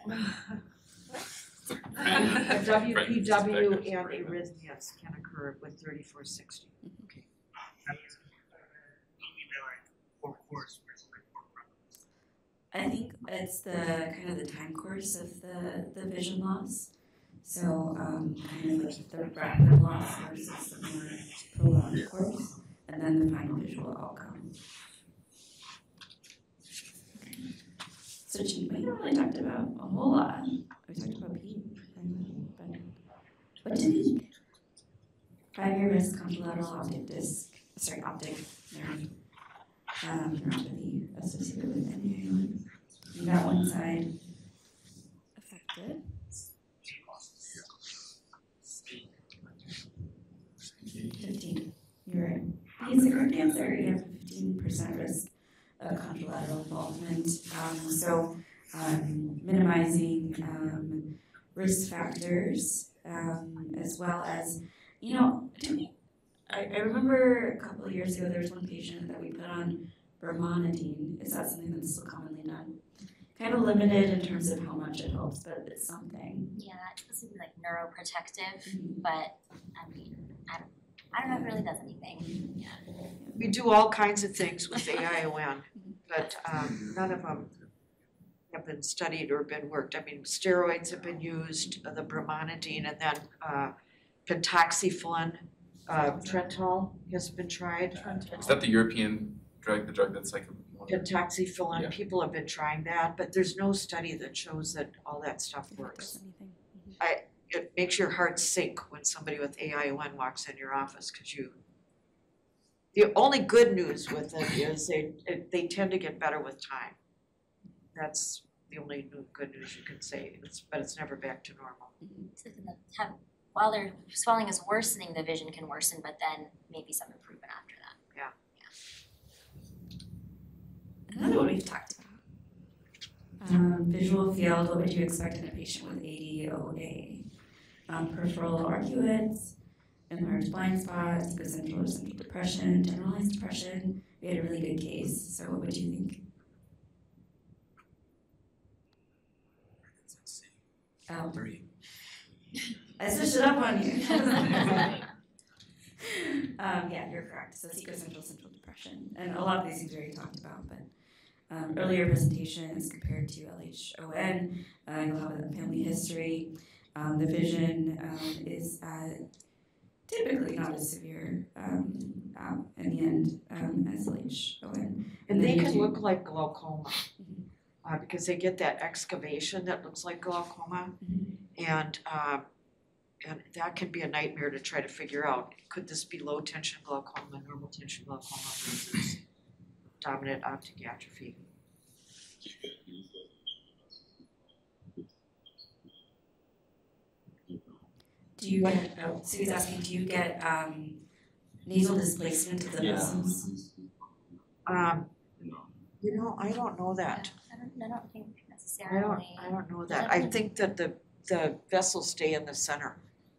WPW and arrhythmias can occur with 3460. Okay. I think it's the kind of the time course of the vision loss. So kind of like the rapid loss versus the more prolonged course, and then the final visual outcome. So Jean, we haven't really talked about a whole lot. We talked about Pete, but what do you think? 5-year risk contralateral optic nerve neuropathy associated with NEA1. You got one side affected. 15. You're right. Basic heart cancer, you have 15% risk of contralateral involvement. So minimizing risk factors as well as, you know, I remember a couple of years ago there was one patient that we put on brimonidine. Is that something that's still commonly done? Kind of limited in terms of how much it helps, but it's something. Yeah, it's supposed to be like neuroprotective, but I mean, I don't know if it really does anything. Yeah. We do all kinds of things with AION, but none of them have been studied or been worked. I mean, steroids have been used, the brimonidine, and then pentoxiflin, Trentol has been tried. Is that the European drug, the drug that's like Pentoxiflin, Yeah. people have been trying that, but there's no study that shows that all that stuff works. It makes your heart sink when somebody with AION walks in your office, because the only good news with it is they tend to get better with time. That's the only good news you can say, but it's never back to normal. So while their swelling is worsening, the vision can worsen, but then maybe some improvement after that. Yeah. Another one we've talked about. Visual field, what would you expect in a patient with ADOA? Peripheral arcuates, enlarged blind spots, ecocentral or central depression, generalized depression. We had a really good case, so what would you think? Oh. 3. I switched it up on you. Yeah, you're correct. So it's ecocentral central depression. And a lot of these things we already talked about, but earlier presentations compared to LHON, you'll have a family history. The vision is typically not as severe in the end as LHON. And they can look like glaucoma, because they get that excavation that looks like glaucoma, and that can be a nightmare to try to figure out. Could this be low tension glaucoma, normal tension glaucoma versus dominant optic atrophy? Do you get, so he's asking, do you get nasal displacement of the vessels? You know, I don't know that. I don't think necessarily. I don't know that. I think that the vessels stay in the center.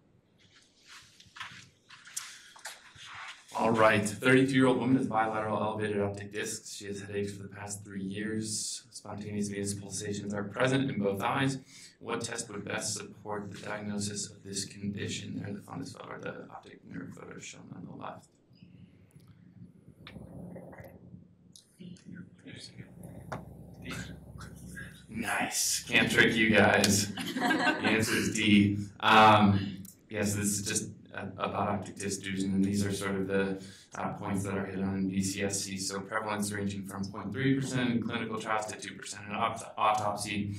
All right, 32-year-old woman with bilateral elevated optic discs. She has headaches for the past 3 years. Spontaneous venous pulsations are present in both eyes. What test would best support the diagnosis of this condition? There, the fundus or the optic nerve photo shown on the left. Nice, can't trick you guys. The answer is D. Yes, this is just about optic disc fusion, and these are sort of the points that are hit on BCSC. So prevalence ranging from 0.3% in clinical trials to 2% in autopsy.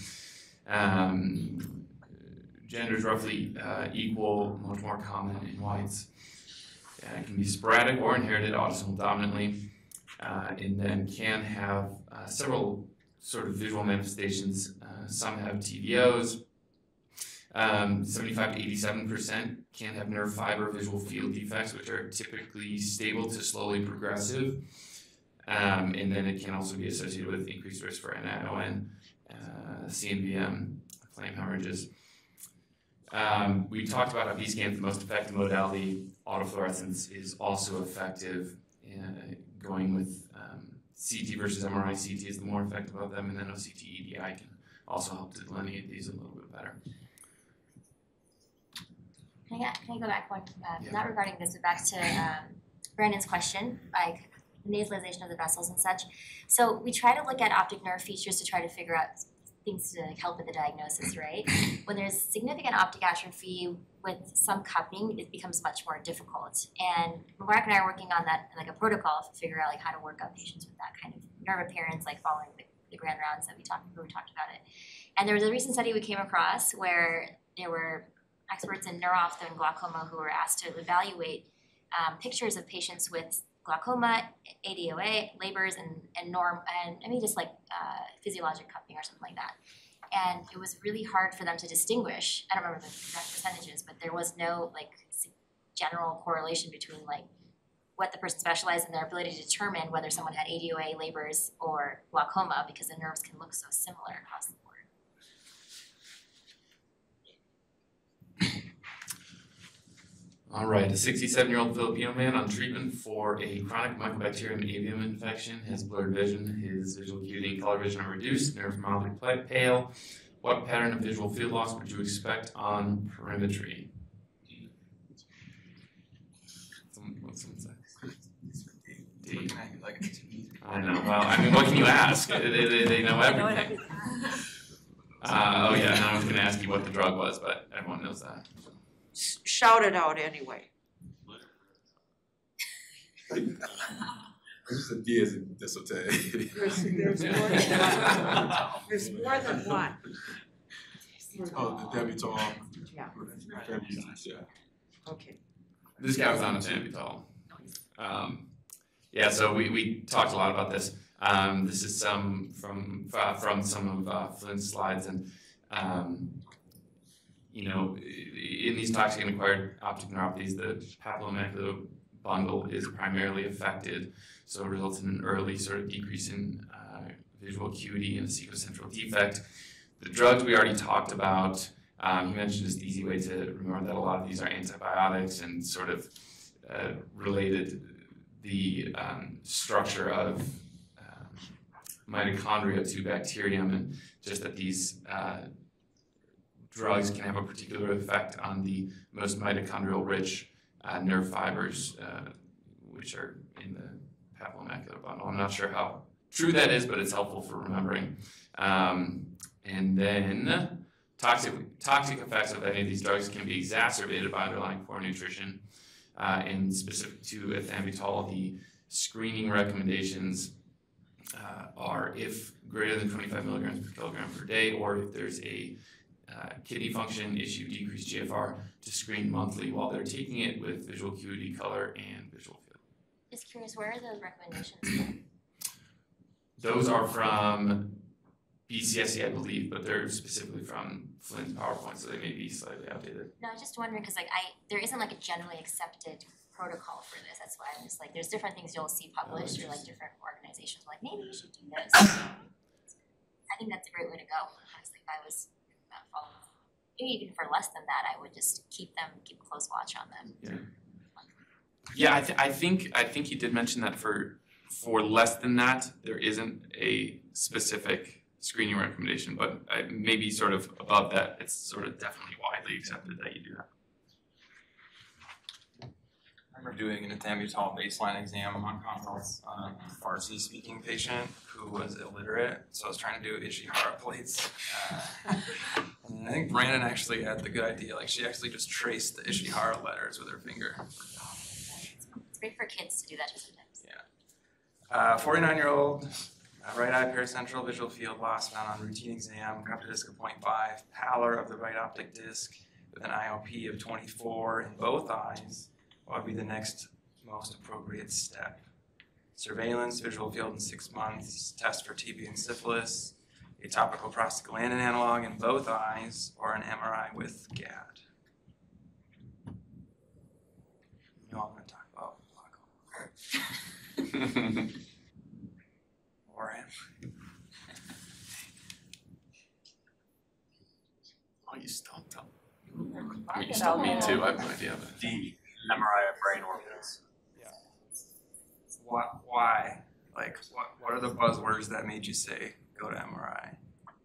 Gender is roughly equal, much more common in whites. It can be sporadic or inherited autosomal dominantly, and then can have several sort of visual manifestations. Some have TVOs. 75 to 87% can have nerve fiber visual field defects, which are typically stable to slowly progressive. And then it can also be associated with increased risk for NION, CNVM, flame hemorrhages. We talked about how B-scan is the most effective modality. Autofluorescence is also effective. Going with CT versus MRI, CT is the more effective of them, and then OCT EDI can also help to delineate these a little bit better. Can I go back one, not regarding this, but back to Brandon's question, like nasalization of the vessels and such. So we try to look at optic nerve features to try to figure out things to help with the diagnosis, right? When there's significant optic atrophy with some cupping, it becomes much more difficult. And Mark and I are working on that, like a protocol to figure out like how to work up patients with that kind of nerve appearance, like following the the grand rounds that we talked about it. And there was a recent study we came across where there were experts in neuroophthalmology and glaucoma who were asked to evaluate pictures of patients with glaucoma, ADOA, labors, and just like physiologic cupping or something like that. And it was really hard for them to distinguish. I don't remember the exact percentages, but there was no like general correlation between like what the person specialized in their ability to determine whether someone had ADOA, labors, or glaucoma, because the nerves can look so similar across the board. All right, a 67-year-old Filipino man on treatment for a chronic Mycobacterium avium infection has blurred vision. His visual acuity and color vision are reduced, nerves mildly pale. What pattern of visual field loss would you expect on perimetry? What's that? D. I know. Well, I mean, what can you ask? They know everything. Oh yeah, and I was going to ask you what the drug was, but everyone knows that. Shout it out anyway. Just a D as in disote. There's more than one. Oh, the Debutal. Yeah. Yeah. Okay. This guy was on a Debutal. Yeah, so we talked a lot about this. This is some from some of Flynn's slides, and you know, in these toxic and acquired optic neuropathies, the papillomacular bundle is primarily affected, so it results in an early sort of decrease in visual acuity and a secocentral defect. The drugs we already talked about, you mentioned just the easy way to remember that a lot of these are antibiotics and sort of related the structure of mitochondria to bacterium, and just that these drugs can have a particular effect on the most mitochondrial rich nerve fibers, which are in the papillomacular bundle. I'm not sure how true that is, but it's helpful for remembering. And then toxic effects of any of these drugs can be exacerbated by underlying poor nutrition. And specific to ethambutol, the screening recommendations are if greater than 25 milligrams per kilogram per day, or if there's a kidney function issue, decreased GFR, to screen monthly while they're taking it with visual acuity, color, and visual field. Just curious, where are those recommendations from? Those are from BCSC, I believe, but they're specifically from Flynn's PowerPoint, so they may be slightly outdated. No, I was just wondering because like there isn't like a generally accepted protocol for this. That's why I'm just like, there's different things you'll see published through like different organizations. Like maybe you should do this. I think that's a great way to go. Honestly, if I was following, maybe even for less than that, I would just keep a close watch on them. Yeah, I think you did mention that for less than that, there isn't a specific screening recommendation, but maybe sort of above that, it's sort of definitely widely accepted that you do that. I remember doing an ethambutol baseline exam on consults on a Farsi speaking patient who was illiterate, so I was trying to do Ishihara plates. And I think Brandon actually had the good idea, like she actually just traced the Ishihara letters with her finger. It's great for kids to do that sometimes. Yeah. 49-year-old, right eye pericentral visual field loss found on routine exam, cup disc of 0.5, pallor of the right optic disc with an IOP of 24 in both eyes. What would be the next most appropriate step? Surveillance, visual field in 6 months, test for TB and syphilis, a topical prostaglandin analog in both eyes, or an MRI with GAD. You know I'm going to talk about glaucoma. Warren. Oh, you stumped him. You stumped me too, I have no idea. D, MRI of brain orbits. Yeah. Why? Like, what are the buzzwords that made you say, go to MRI?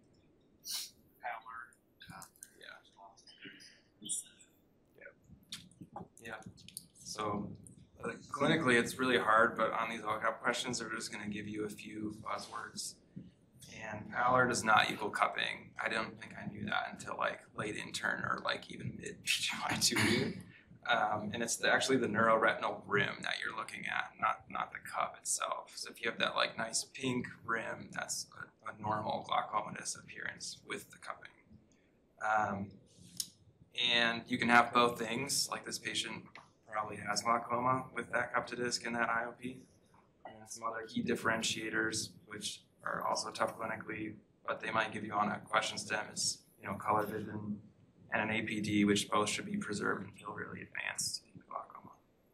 Yeah. So, clinically, it's really hard, but on these OCAP questions, they're just going to give you a few buzzwords. And pallor does not equal cupping. I don't think I knew that until like late intern or like even mid PGY2 year. and it's actually the neuroretinal rim that you're looking at, not the cup itself. So if you have that like nice pink rim, that's a normal glaucomatous appearance with the cupping. And you can have both things, like this patient probably has glaucoma with that cup to disc and that IOP. And some other key differentiators, which are also tough clinically, but they might give you on a question stem is, color vision and an APD, which both should be preserved and feel really advanced in glaucoma.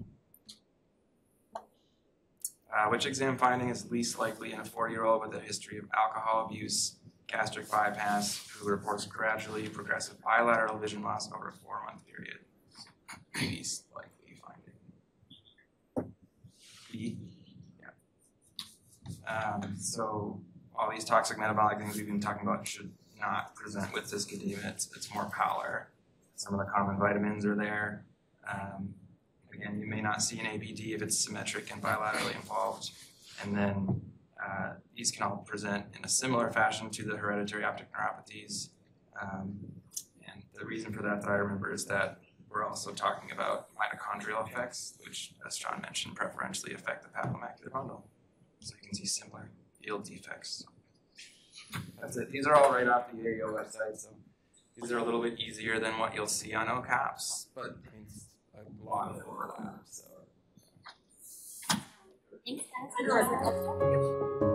Which exam finding is least likely in a 40-year-old with a history of alcohol abuse, gastric bypass, who reports gradually progressive bilateral vision loss over a 4-month period? Least likely finding. B. Yeah. So all these toxic metabolic things we've been talking about should not present with this edema. It's more pallor. Some of the common vitamins are there. Again, you may not see an APD if it's symmetric and bilaterally involved. And then these can all present in a similar fashion to the hereditary optic neuropathies. And the reason for that I remember is that we're also talking about mitochondrial effects, which, as John mentioned, preferentially affect the papillomacular bundle. So you can see similar field defects. That's it. These are all right off the AAO website, so these are a little bit easier than what you'll see on OCAPS, but it's a lot of overlap. So. Thanks, guys.